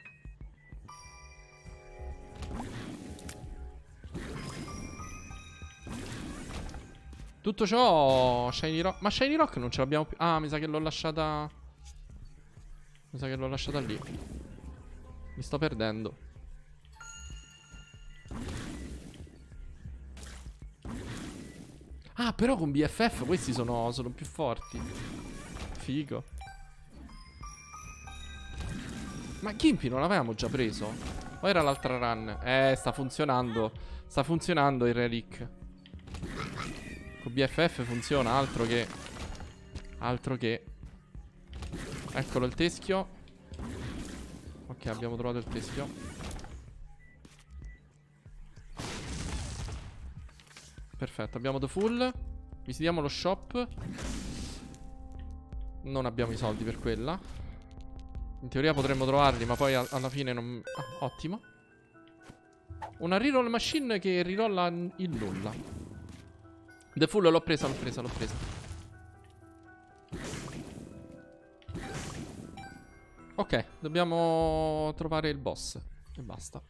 Tutto ciò, Shiny Rock. Ma Shiny Rock non ce l'abbiamo più. Ah, mi sa che l'ho lasciata. Mi sa che l'ho lasciata lì. Mi sto perdendo. Ah, però con BFF questi sono più forti. Figo. Ma Gimpy non l'avevamo già preso? O era l'altra run? Sta funzionando. Sta funzionando il relic. Con BFF funziona, altro che. Altro che. Eccolo il teschio. Ok, abbiamo trovato il teschio. Perfetto, abbiamo the full. Visitiamo lo shop. Non abbiamo i soldi per quella. In teoria potremmo trovarli, ma poi alla fine non... Ah, ottimo. Una reroll machine che rirolla il nulla. The full l'ho presa, l'ho presa, l'ho presa. Ok, dobbiamo trovare il boss. E basta.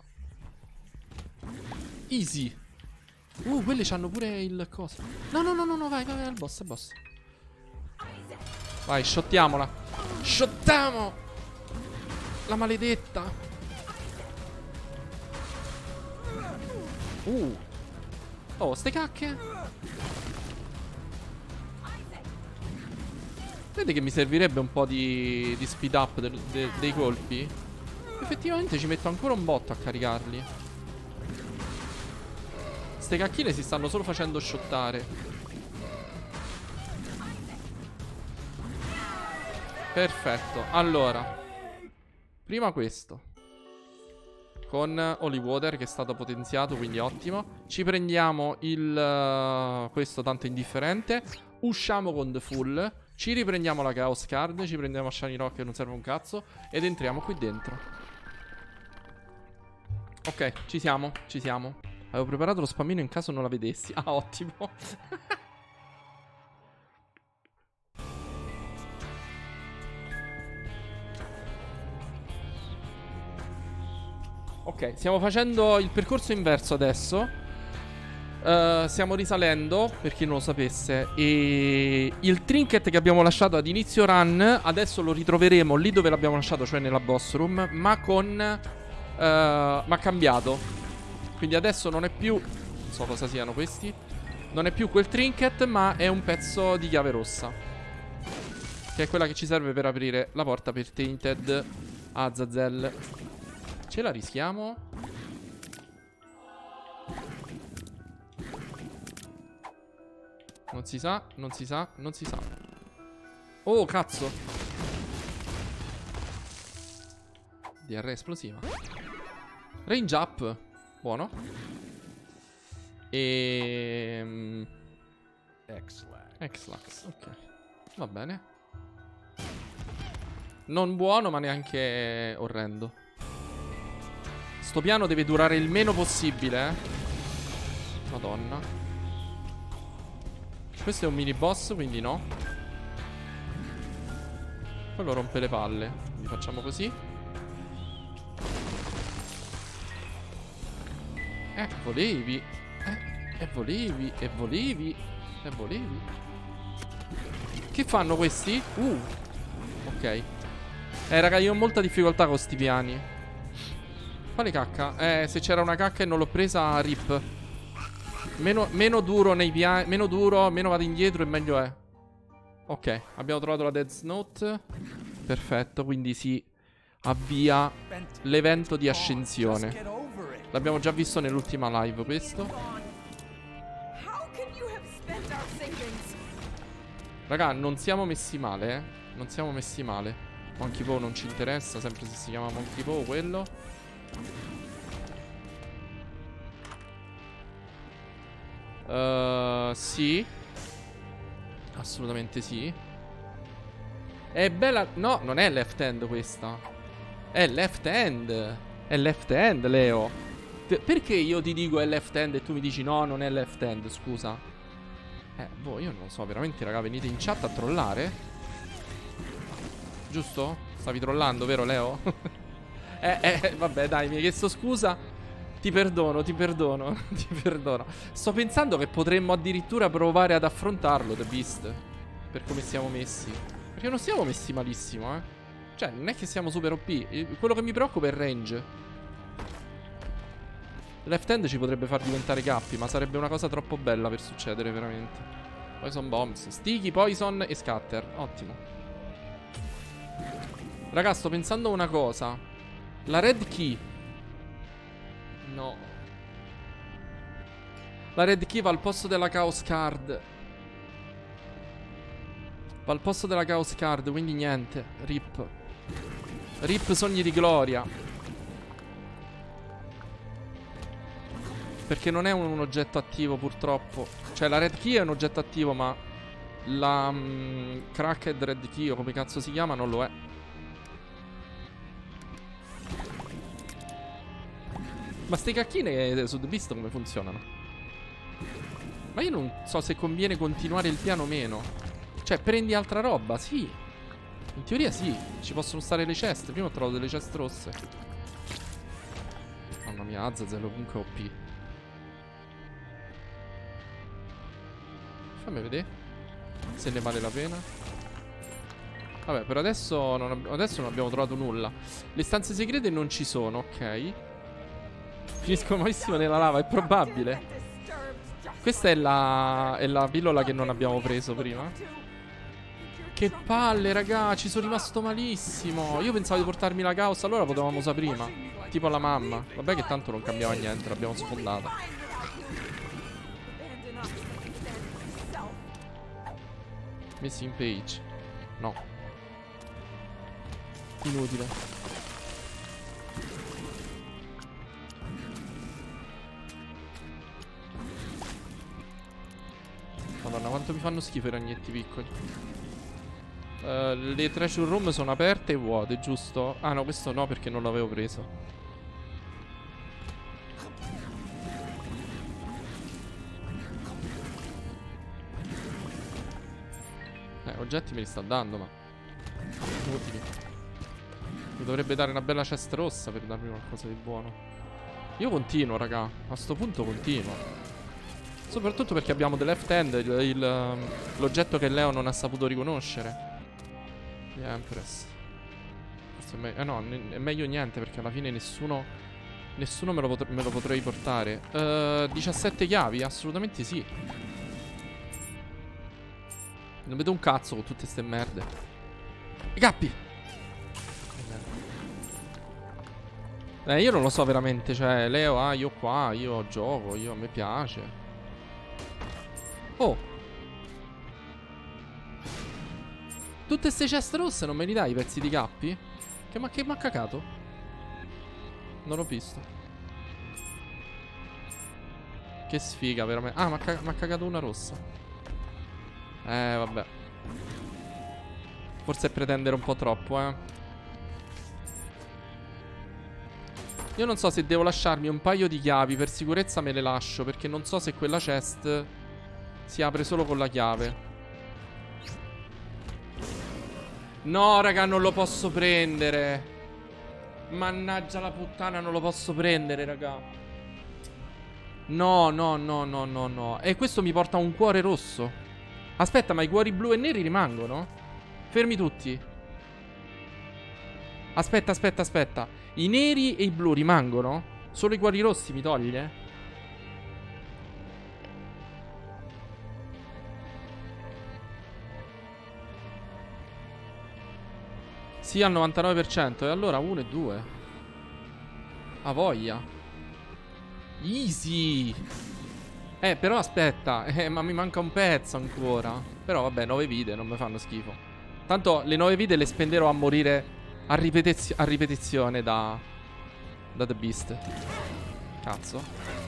Easy. Quelli c'hanno pure il coso. No, no, no, no, no, vai, vai, vai, al boss, al boss. Vai, shottiamola. Shottiamo la maledetta. Oh, ste cacche. Vedete che mi servirebbe un po' di speed up dei colpi? Effettivamente ci metto ancora un botto a caricarli. Ste cacchine si stanno solo facendo shottare. Perfetto. Allora, prima questo con Holy Water che è stato potenziato, quindi ottimo. Ci prendiamo il questo tanto indifferente. Usciamo con The Full. Ci riprendiamo la Chaos Card. Ci prendiamo Shiny Rock che non serve un cazzo. Ed entriamo qui dentro. Ok, ci siamo, ci siamo. Avevo preparato lo spammino in caso non la vedessi. Ah, ottimo. Ok, stiamo facendo il percorso inverso adesso. Stiamo risalendo, per chi non lo sapesse. E il trinket che abbiamo lasciato ad inizio run adesso lo ritroveremo lì dove l'abbiamo lasciato, cioè nella boss room, ma ma cambiato. Quindi adesso non è più, non so cosa siano questi, non è più quel trinket, ma è un pezzo di chiave rossa, che è quella che ci serve per aprire la porta per Tainted Azazel. Ce la rischiamo? Non si sa, non si sa, non si sa. Oh, cazzo. DR esplosiva. Range up. Buono. X-Lax, ok. Va bene. Non buono, ma neanche orrendo. Sto piano deve durare il meno possibile, eh. Madonna. Questo è un mini boss, quindi no. Quello rompe le palle. Quindi facciamo così. Volevi. Volevi. E volevi. E volevi. Che fanno questi? Ok. Raga, io ho molta difficoltà con sti piani. Quale cacca? Se c'era una cacca e non l'ho presa, rip. Meno duro nei piani. Meno duro, meno vado indietro e meglio è. Ok, abbiamo trovato la Death Note. Perfetto, quindi si avvia l'evento di ascensione. L'abbiamo già visto nell'ultima live questo. Raga, non siamo messi male, eh. Non siamo messi male. Monkey Paw non ci interessa, sempre se si chiama Monkey Paw quello. Sì. Assolutamente sì. È bella. No, non è left hand questa. È left hand. È left hand, Leo. Perché io ti dico è left hand e tu mi dici no, non è left hand, scusa. Boh, io non lo so, veramente, raga, venite in chat a trollare? Giusto? Stavi trollando, vero, Leo? Vabbè, dai, mi hai chiesto scusa. Ti perdono, ti perdono, ti perdono. Sto pensando che potremmo addirittura provare ad affrontarlo, The Beast, per come siamo messi. Perché non siamo messi malissimo, eh. Cioè, non è che siamo super OP. Quello che mi preoccupa è il range. Left hand ci potrebbe far diventare cappi, ma sarebbe una cosa troppo bella per succedere veramente. Poison Bombs, Sticky, Poison e Scatter. Ottimo. Raga, sto pensando a una cosa. La Red Key. No. La Red Key va al posto della Chaos Card. Va al posto della Chaos Card, quindi niente. Rip. Rip sogni di gloria. Perché non è un oggetto attivo, purtroppo. Cioè, la Red Key è un oggetto attivo, ma la Cracked Red Key, o come cazzo si chiama, non lo è. Ma ste cacchine su The Beast come funzionano? Ma io non so se conviene continuare il piano o meno. Cioè, prendi altra roba, sì. In teoria sì. Ci possono stare le ceste. Prima ho trovato delle ceste rosse. Mamma mia, Azazel comunque OP. Fammi vedere se ne vale la pena. Vabbè, per adesso non abbiamo trovato nulla. Le stanze segrete non ci sono, ok. Finisco malissimo nella lava, è probabile. Questa è la pillola che non abbiamo preso prima. Che palle, raga, ci sono rimasto malissimo. Io pensavo di portarmi la caos, allora potevamo usare prima. Tipo la mamma. Vabbè che tanto non cambiava niente, l'abbiamo sfondata. Missing page. No. Inutile. Madonna, quanto mi fanno schifo i ragnetti piccoli. Le treasure room sono aperte e vuote, giusto? Ah no, questo no, perché non l'avevo preso. Oggetti me li sta dando, ma inutili. Mi dovrebbe dare una bella chest rossa per darmi qualcosa di buono. Io continuo, raga. A sto punto continuo. Soprattutto perché abbiamo The Left Hand, l'oggetto che Leo non ha saputo riconoscere. The Empress. Forse è meglio... no, è meglio niente, perché alla fine nessuno me lo potrei portare. 17 chiavi? Assolutamente sì. Non vedo un cazzo con tutte ste merde. I cappi! Io non lo so veramente. Cioè, Leo, io qua, io gioco, a me piace. Oh! Tutte ste ceste rosse non me li dai i pezzi di cappi? Che m'ha cagato? Non l'ho visto. Che sfiga, veramente. Ah, m'ha cagato una rossa. Vabbè. Forse è pretendere un po' troppo, Io non so se devo lasciarmi un paio di chiavi. Per sicurezza me le lascio, perché non so se quella chest si apre solo con la chiave. No, raga, non lo posso prendere. Mannaggia la puttana, non lo posso prendere, raga. No. E questo mi porta a un cuore rosso. Aspetta, ma i cuori blu e neri rimangono? Fermi tutti. Aspetta. I neri e i blu rimangono? Solo i cuori rossi mi toglie? Sì, al 99%. E allora 1 e 2. A voglia. Easy. Però aspetta. Ma mi manca un pezzo ancora. Però vabbè, 9 vite non mi fanno schifo. Tanto le 9 vite le spenderò a morire a ripetizione da The Beast. Cazzo.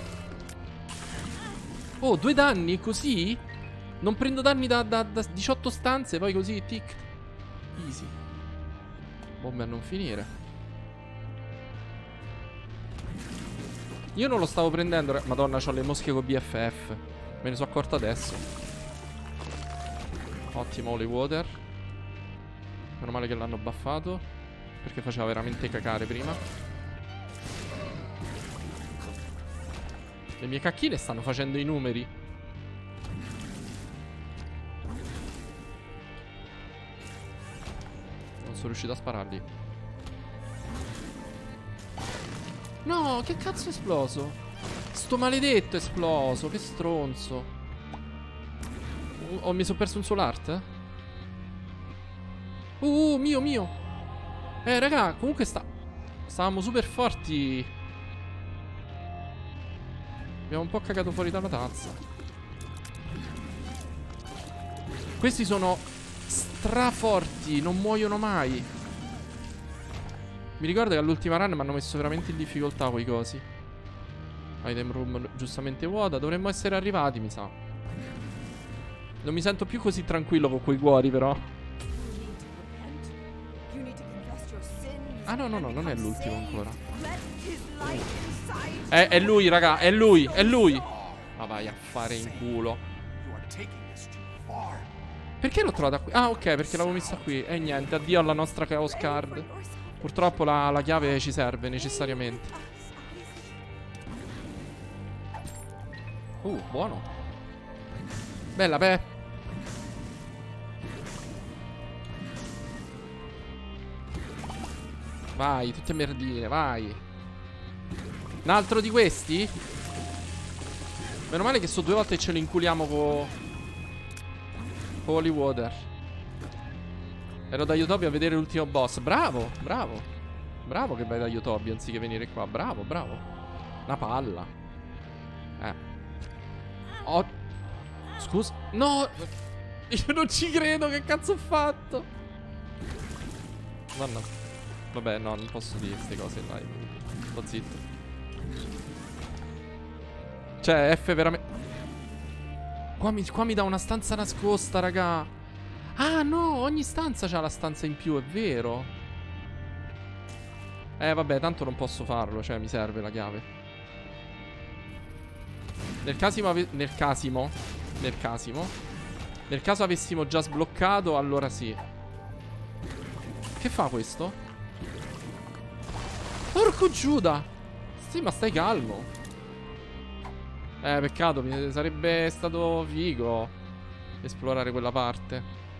Oh, 2 danni così? Non prendo danni da 18 stanze. Poi così, tic. Easy. Bombe a non finire. Io non lo stavo prendendo. Madonna, c'ho le mosche con BFF. Me ne sono accorto adesso. Ottimo Holy Water. Meno male che l'hanno buffato, perché faceva veramente cacare prima. Le mie cacchine stanno facendo i numeri. Non sono riuscito a spararli. No, che cazzo è esploso? Sto maledetto è esploso. Che stronzo. Mi sono perso un soul art? Mio. Raga, comunque stavamo super forti. Abbiamo un po' cagato fuori dalla tazza. Questi sono straforti, non muoiono mai. Mi ricordo che all'ultima run mi hanno messo veramente in difficoltà quei cosi. Item room giustamente vuota. Dovremmo essere arrivati, mi sa. Non mi sento più così tranquillo con quei cuori, però. Ah, no, non è l'ultimo ancora. È lui, raga, è lui. Ma vai a fare in culo. Perché l'ho trovata qui? Ah, ok, perché l'avevo messa qui. E niente, addio alla nostra Chaos Card. Purtroppo la chiave ci serve necessariamente. Buono. Bella, beh. Vai, tutte merdine, vai. Un altro di questi? Meno male che so 2 volte ce lo inculiamo con Holy Water. Ero da Utopia a vedere l'ultimo boss. Bravo. Bravo che vai da Utopia anziché venire qua. Bravo. Una palla. Scusa. No. Io non ci credo. Che cazzo ho fatto? Madonna. Vabbè, no, non posso dire queste cose in live. Sto zitto. Cioè, F veramente... Qua mi dà una stanza nascosta, raga. Ah, no, ogni stanza c'ha la stanza in più, è vero. Vabbè, tanto non posso farlo. Cioè, mi serve la chiave. Nel caso avessimo già sbloccato, allora sì. Che fa questo? Porco Giuda! Sì, ma stai calmo. Peccato, sarebbe stato figo esplorare quella parte.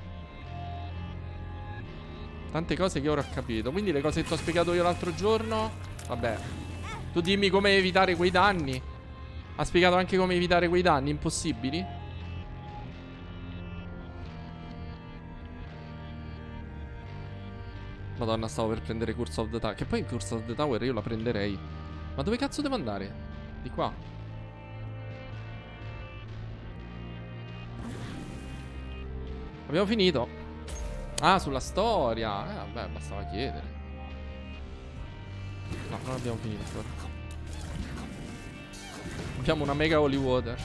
Tante cose che ora ho capito. Quindi le cose che ti ho spiegato io l'altro giorno. Vabbè. Tu dimmi come evitare quei danni. Ha spiegato anche come evitare quei danni impossibili. Madonna, stavo per prendere Curse of the Tower. Che poi in Curse of the Tower io la prenderei. Ma dove cazzo devo andare? Di qua. Abbiamo finito. Ah, sulla storia. Vabbè, bastava chiedere. No, non abbiamo finito ancora. Abbiamo una mega holy water.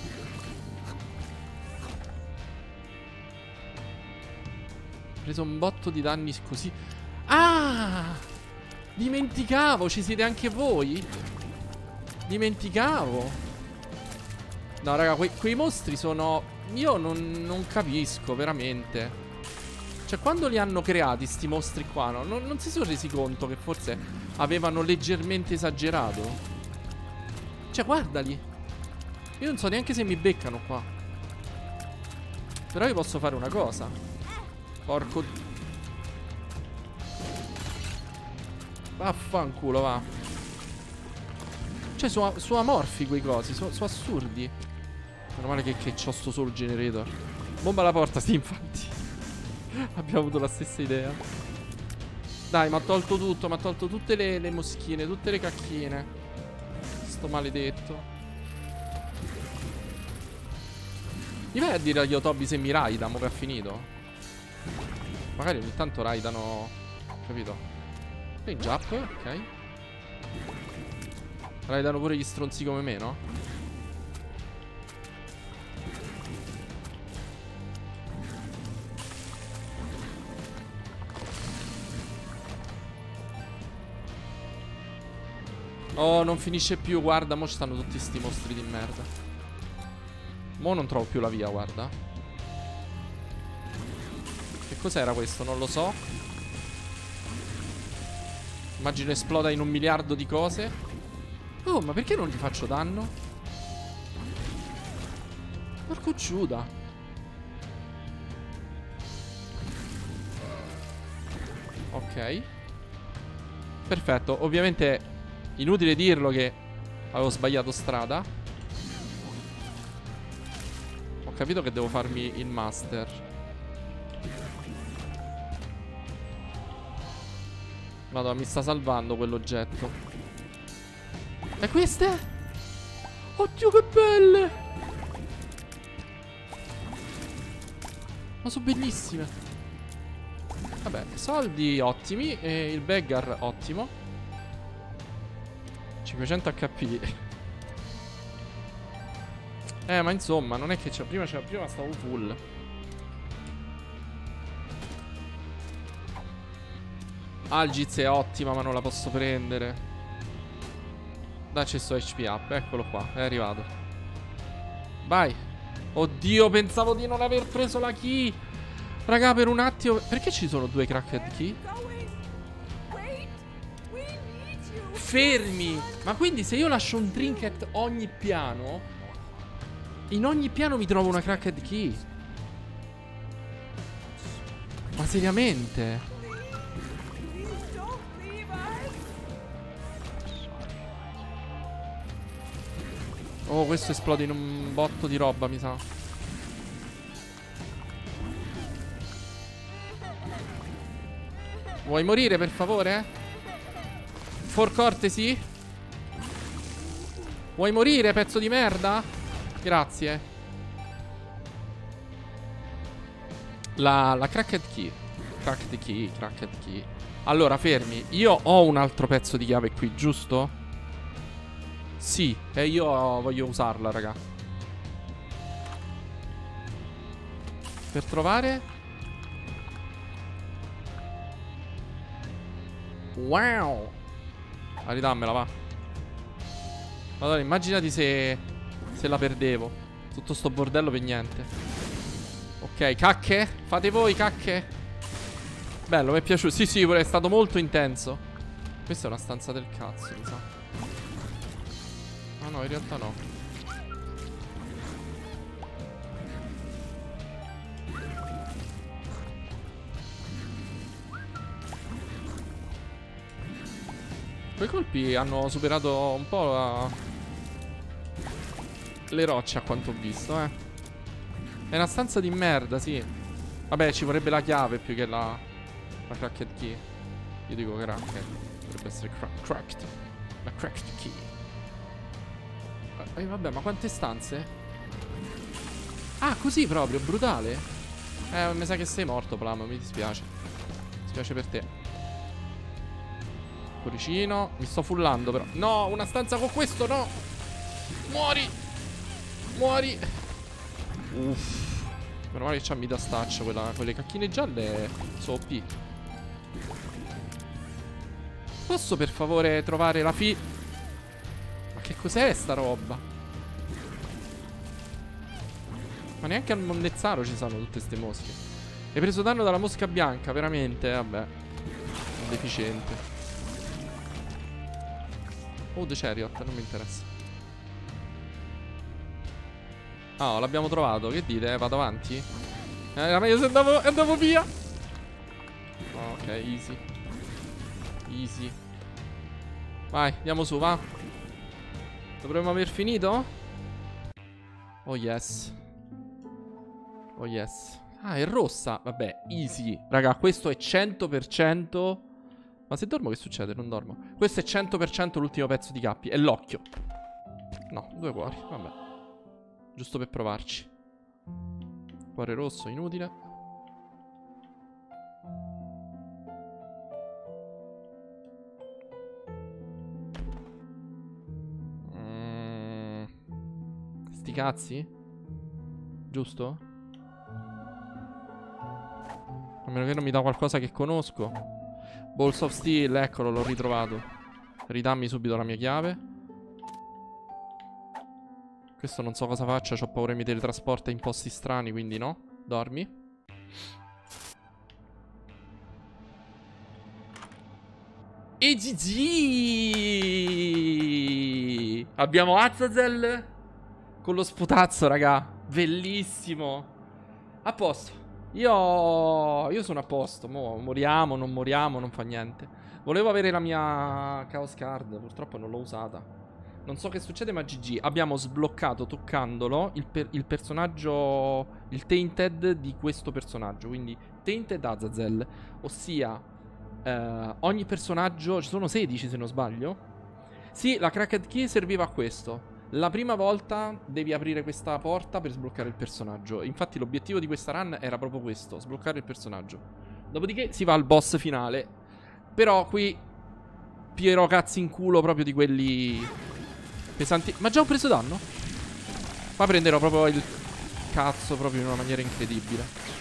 Ho preso un botto di danni così. Ah! Dimenticavo, ci siete anche voi? Dimenticavo. No, raga, quei mostri sono... Io non capisco, veramente. Cioè, quando li hanno creati sti mostri qua, no? Non si sono resi conto che forse avevano leggermente esagerato? Cioè, guardali. Io non so neanche se mi beccano qua. Però io posso fare una cosa. Porco... Vaffanculo, va. Cioè, sono amorfi quei cosi. Sono assurdi. Meno male che c'ho sto solo generator. Bomba alla porta, sì, infatti. Abbiamo avuto la stessa idea. Dai, mi ha tolto tutto. Mi ha tolto tutte le moschine, tutte le cacchine. Sto maledetto. Gli vai a dire agli Otobi se mi raida, mo che ha finito. Magari ogni tanto raidano. Capito? Range up, ok. Raidano pure gli stronzi come me, no? Oh, non finisce più, guarda, mo ci stanno tutti sti mostri di merda. Mo non trovo più la via, guarda. Che cos'era questo? Non lo so. Immagino esploda in 1 miliardo di cose. Oh, ma perché non gli faccio danno? Porco Giuda. Ok. Perfetto, ovviamente inutile dirlo che avevo sbagliato strada. Ho capito che devo farmi il master. Madonna, mi sta salvando quell'oggetto. E queste? Oddio, che belle! Ma sono bellissime. Vabbè, soldi ottimi. E il beggar ottimo. 500 HP. Ma insomma, non è che prima stavo full. Algiz è ottima, ma non la posso prendere. Dacci sto HP up. Eccolo qua, è arrivato. Vai. Oddio, pensavo di non aver preso la key. Raga, per un attimo. Perché ci sono 2 cracked key? Fermi. Ma quindi se io lascio un trinket ogni piano, in ogni piano mi trovo una cracked key? Ma seriamente? Oh, questo esplode in un botto di roba, mi sa. Vuoi morire, per favore? For cortesy? Vuoi morire, pezzo di merda? Grazie. La cracked key. Cracked key. Allora, fermi. Io ho un altro pezzo di chiave qui, giusto? Sì, e io voglio usarla, raga. Per trovare. Wow. Ridammela, va. Allora, immaginati se la perdevo. Tutto sto bordello per niente. Ok, cacche. Fate voi, cacche. Bello, mi è piaciuto. Sì, pure è stato molto intenso. Questa è una stanza del cazzo, mi sa. Ah no, in realtà no. Quei colpi hanno superato un po' le rocce, a quanto ho visto, eh. È una stanza di merda, sì. Vabbè, ci vorrebbe la chiave più che la cracked key. Io dico cracked. Dovrebbe essere cracked. La cracked key. Vabbè, ma quante stanze? Ah, così proprio, brutale. Mi sa che sei morto, Plum, mi dispiace. Mi dispiace per te. Cuoricino. Mi sto fullando però. No, una stanza con questo, no. Muori. Muori. Uff. Meno male che c'ha Mida Staccio. Quelle cacchine gialle sono OP. Posso per favore trovare la Ma che cos'è sta roba? Ma neanche al Monnezzaro ci sono tutte ste mosche. Hai preso danno dalla mosca bianca, veramente? Vabbè. Deficiente. Oh, The Chariot, non mi interessa. Oh, l'abbiamo trovato. Che dite? Vado avanti? Era meglio se andavo via. Ok, easy. Easy. Vai, andiamo su, va. Dovremmo aver finito? Oh yes. Oh yes. Ah, è rossa. Vabbè, easy. Raga, questo è 100%. Ma se dormo che succede? Non dormo. Questo è 100% l'ultimo pezzo di Cappy. È l'occhio. No, 2 cuori. Vabbè. Giusto per provarci. Cuore rosso, inutile. Sti cazzi? Giusto? A meno che non mi dà qualcosa che conosco. Balls of Steel, eccolo, l'ho ritrovato. Ridammi subito la mia chiave. Questo non so cosa faccia, c'ho paura che mi teletrasporta in posti strani, quindi no. Dormi. E GG! Abbiamo Azazel con lo sputazzo, raga. Bellissimo. A posto. Io sono a posto. Moriamo, non moriamo, non fa niente. Volevo avere la mia Chaos Card, purtroppo non l'ho usata. Non so che succede, ma GG. Abbiamo sbloccato, toccandolo, il personaggio, il Tainted di questo personaggio. Quindi Tainted Azazel. Ossia, ogni personaggio, ci sono 16 se non sbaglio. Sì, la Cracked Key serviva a questo. La prima volta devi aprire questa porta per sbloccare il personaggio. Infatti l'obiettivo di questa run era proprio questo, sbloccare il personaggio. Dopodiché si va al boss finale. Però qui Piero cazzi in culo proprio di quelli pesanti. Ma già ho preso danno? Ma prenderò proprio il cazzo proprio in una maniera incredibile.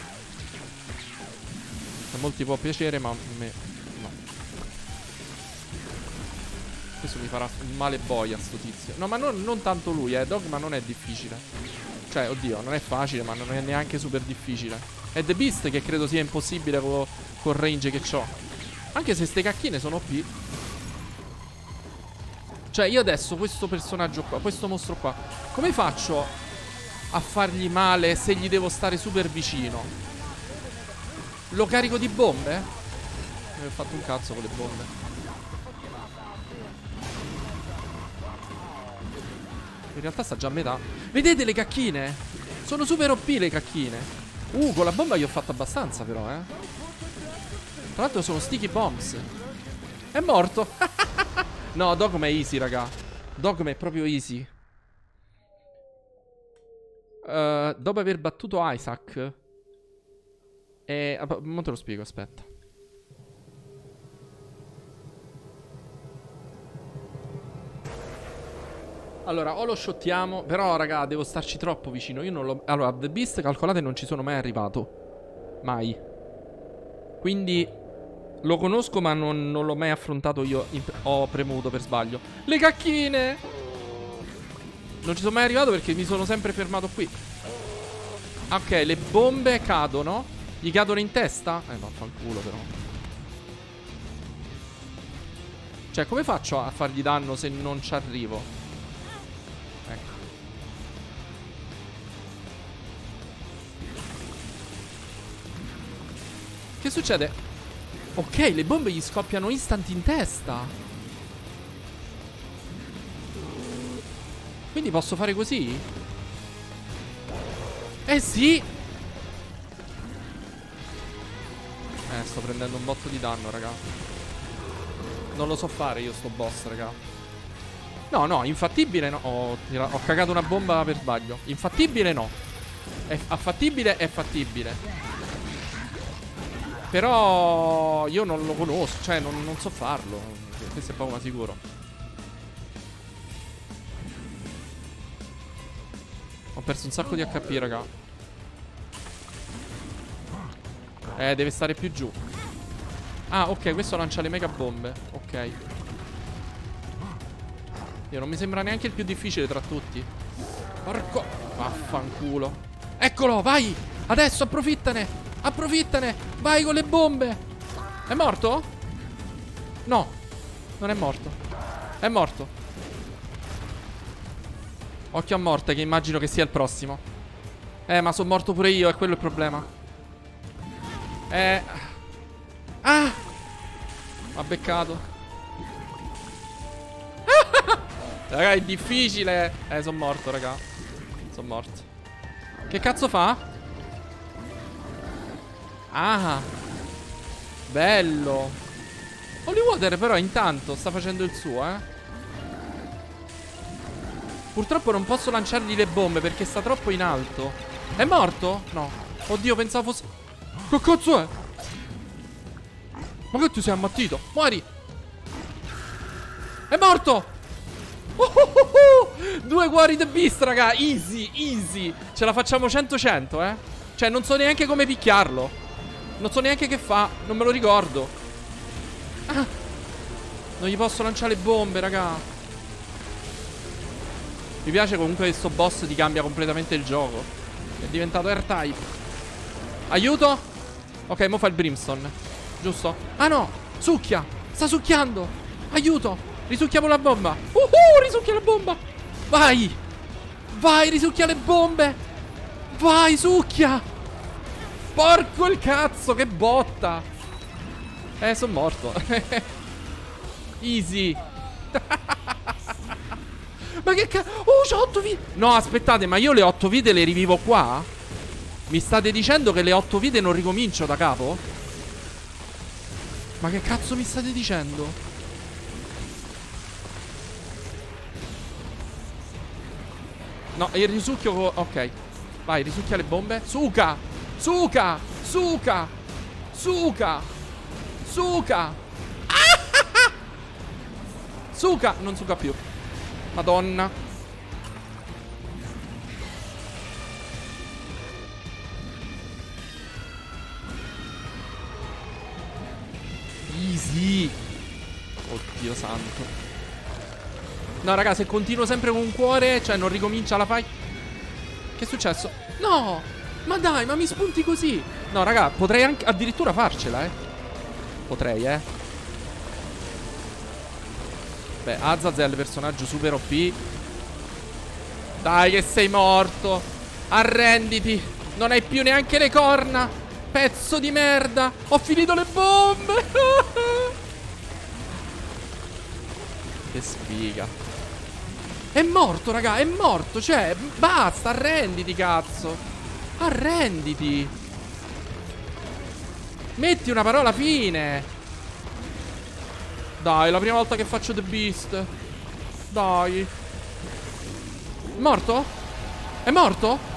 A molti può piacere, ma a me no. Questo mi farà un male boia sto tizio. No, ma non tanto lui, Dogma non è difficile. Cioè, oddio, non è facile, ma non è neanche super difficile. È The Beast che credo sia impossibile col range che ho. Anche se ste cacchine sono OP. Cioè, io adesso questo personaggio qua, questo mostro qua, come faccio a fargli male se gli devo stare super vicino? Lo carico di bombe? Mi ho fatto un cazzo con le bombe. In realtà sta già a metà. Vedete le cacchine? Sono super OP le cacchine. Con la bomba gli ho fatto abbastanza però, Tra l'altro sono sticky bombs. È morto. No, Dogma è easy, raga. Dogma è proprio easy. Dopo aver battuto Isaac mo te lo spiego, aspetta. Allora, o lo shottiamo. Però, raga, devo starci troppo vicino. Io non lo... Allora, The Beast, calcolate, non ci sono mai arrivato. Mai. Quindi lo conosco, ma non l'ho mai affrontato io. Ho premuto per sbaglio. Le cacchine! Non ci sono mai arrivato perché mi sono sempre fermato qui. Ok, le bombe cadono. Gli cadono in testa? No, fanculo però. Cioè, come faccio a fargli danno se non ci arrivo? Che succede? Ok, le bombe gli scoppiano instant in testa. Quindi posso fare così? Eh sì. Sto prendendo un botto di danno, raga. Non lo so fare io sto boss, raga. No, no, infattibile no. Ho cagato una bomba per sbaglio. Infattibile no. Affattibile è fattibile. Però io non lo conosco. Cioè non so farlo. Questo è poco ma sicuro. Ho perso un sacco di HP, raga. Deve stare più giù. Ah, ok, questo lancia le mega bombe. Ok. Io non mi sembra neanche il più difficile tra tutti. Porco. Vaffanculo. Eccolo, vai. Adesso approfittane. Approfittane. Vai con le bombe. È morto? No. Non è morto. È morto. Occhio a morte, che immagino che sia il prossimo. Ma sono morto pure io, è quello il problema. Ah! M'ha beccato. Raga, è difficile. Sono morto, raga. Sono morto. Che cazzo fa? Ah, bello. Holy Water però intanto sta facendo il suo, Purtroppo non posso lanciargli le bombe perché sta troppo in alto. È morto? No. Oddio, pensavo fosse... Che cazzo è? Ma che ti sei ammattito? Muori. È morto. 2 cuori the beast, raga. Easy, easy. Ce la facciamo 100-100, Cioè non so neanche come picchiarlo. Non so neanche che fa. Non me lo ricordo. Ah. Non gli posso lanciare le bombe, raga. Mi piace comunque che sto boss ti cambia completamente il gioco. È diventato R-Type. Aiuto. Ok, mo fa il Brimstone. Giusto? Ah no, succhia. Sta succhiando. Aiuto. Risucchiamo la bomba. Risucchia la bomba. Vai. Vai, risucchia le bombe. Vai, succhia. Porco il cazzo, che botta. Sono morto. Easy. Ma che cazzo? C'ho 8 vite. No, aspettate, ma io le 8 vite le rivivo qua? Mi state dicendo che le 8 vite non ricomincio da capo? Ma che cazzo mi state dicendo? No, il risucchio... Ok. Vai, risucchia le bombe. Suca! Suca! Suca! Suca! Suca! Suca! Non suca più. Madonna. Easy. Oddio santo. No, raga, se continuo sempre con un cuore, cioè non ricomincia la fight. Che è successo? No. Ma dai, ma mi spunti così. No, raga, potrei anche addirittura farcela, Potrei, Beh, Azazel, personaggio super OP. Dai che sei morto. Arrenditi. Non hai più neanche le corna. Pezzo di merda. Ho finito le bombe. Che sfiga. È morto, raga, è morto. Cioè, basta, arrenditi, cazzo. Arrenditi. Metti una parola fine. Dai, è la prima volta che faccio The Beast. Dai. Morto? È morto?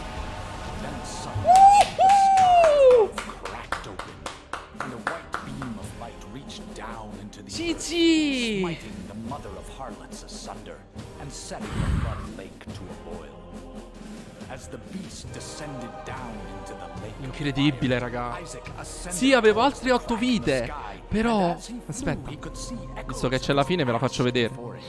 GG! Incredibile, raga. Sì, avevo altre 8 vite. Però, aspetta. Visto che c'è la fine, ve la faccio vedere.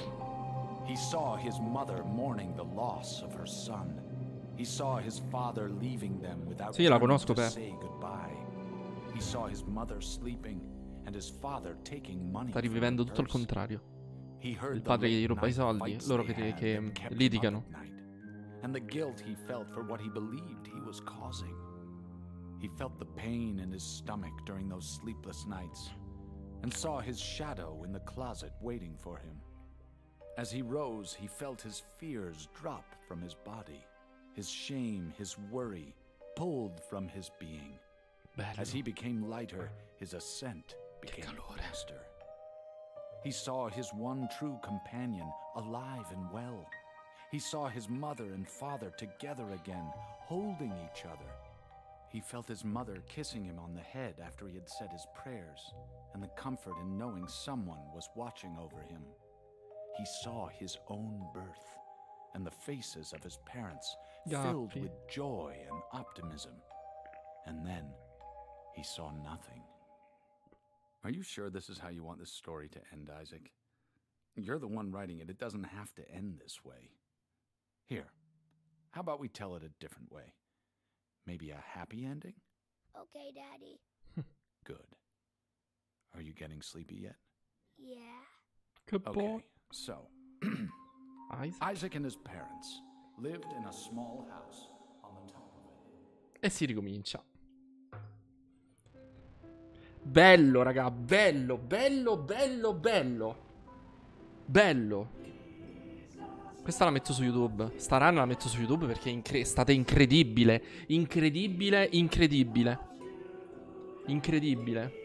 Sì, io la conosco, per. Sta rivivendo tutto il contrario. Il padre che gli ruba i soldi, loro che litigano. He felt the pain in his stomach during those sleepless nights, and saw his shadow in the closet waiting for him. As he rose, he felt his fears drop from his body, his shame, his worry pulled from his being. Bello. As he became lighter, his ascent became faster. He saw his one true companion alive and well. He saw his mother and father together again, holding each other. He felt his mother kissing him on the head after he had said his prayers, and the comfort in knowing someone was watching over him. He saw his own birth, and the faces of his parents filled with joy and optimism. And then he saw nothing. Are you sure this is how you want this story to end, Isaac? You're the one writing it. It doesn't have to end this way. Here, how about we tell it a different way? Maybe a happy ending? Okay, Daddy. Good. Are you getting sleepy yet? Yeah. Che Okay, so Isaac. Isaac and his parents lived in a small house on the top of a hill. E si ricomincia. Bello, raga, bello, bello, bello, bello. Bello. Questa la metto su YouTube. Sta run la metto su YouTube perché è stata incredibile. Incredibile, incredibile. Incredibile.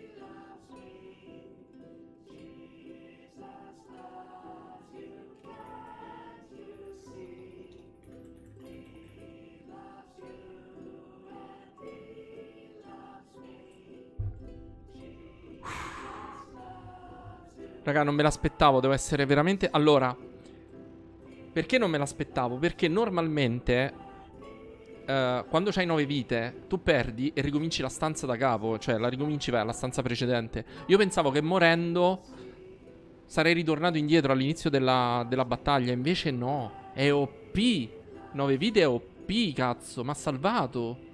Raga, non me l'aspettavo, devo essere veramente... Allora, perché non me l'aspettavo? Perché normalmente, quando c'hai 9 vite, tu perdi e ricominci la stanza da capo. Cioè, la ricominci, vai alla stanza precedente. Io pensavo che morendo sarei ritornato indietro all'inizio della battaglia. Invece no, è OP. 9 vite è OP, cazzo, m'ha salvato.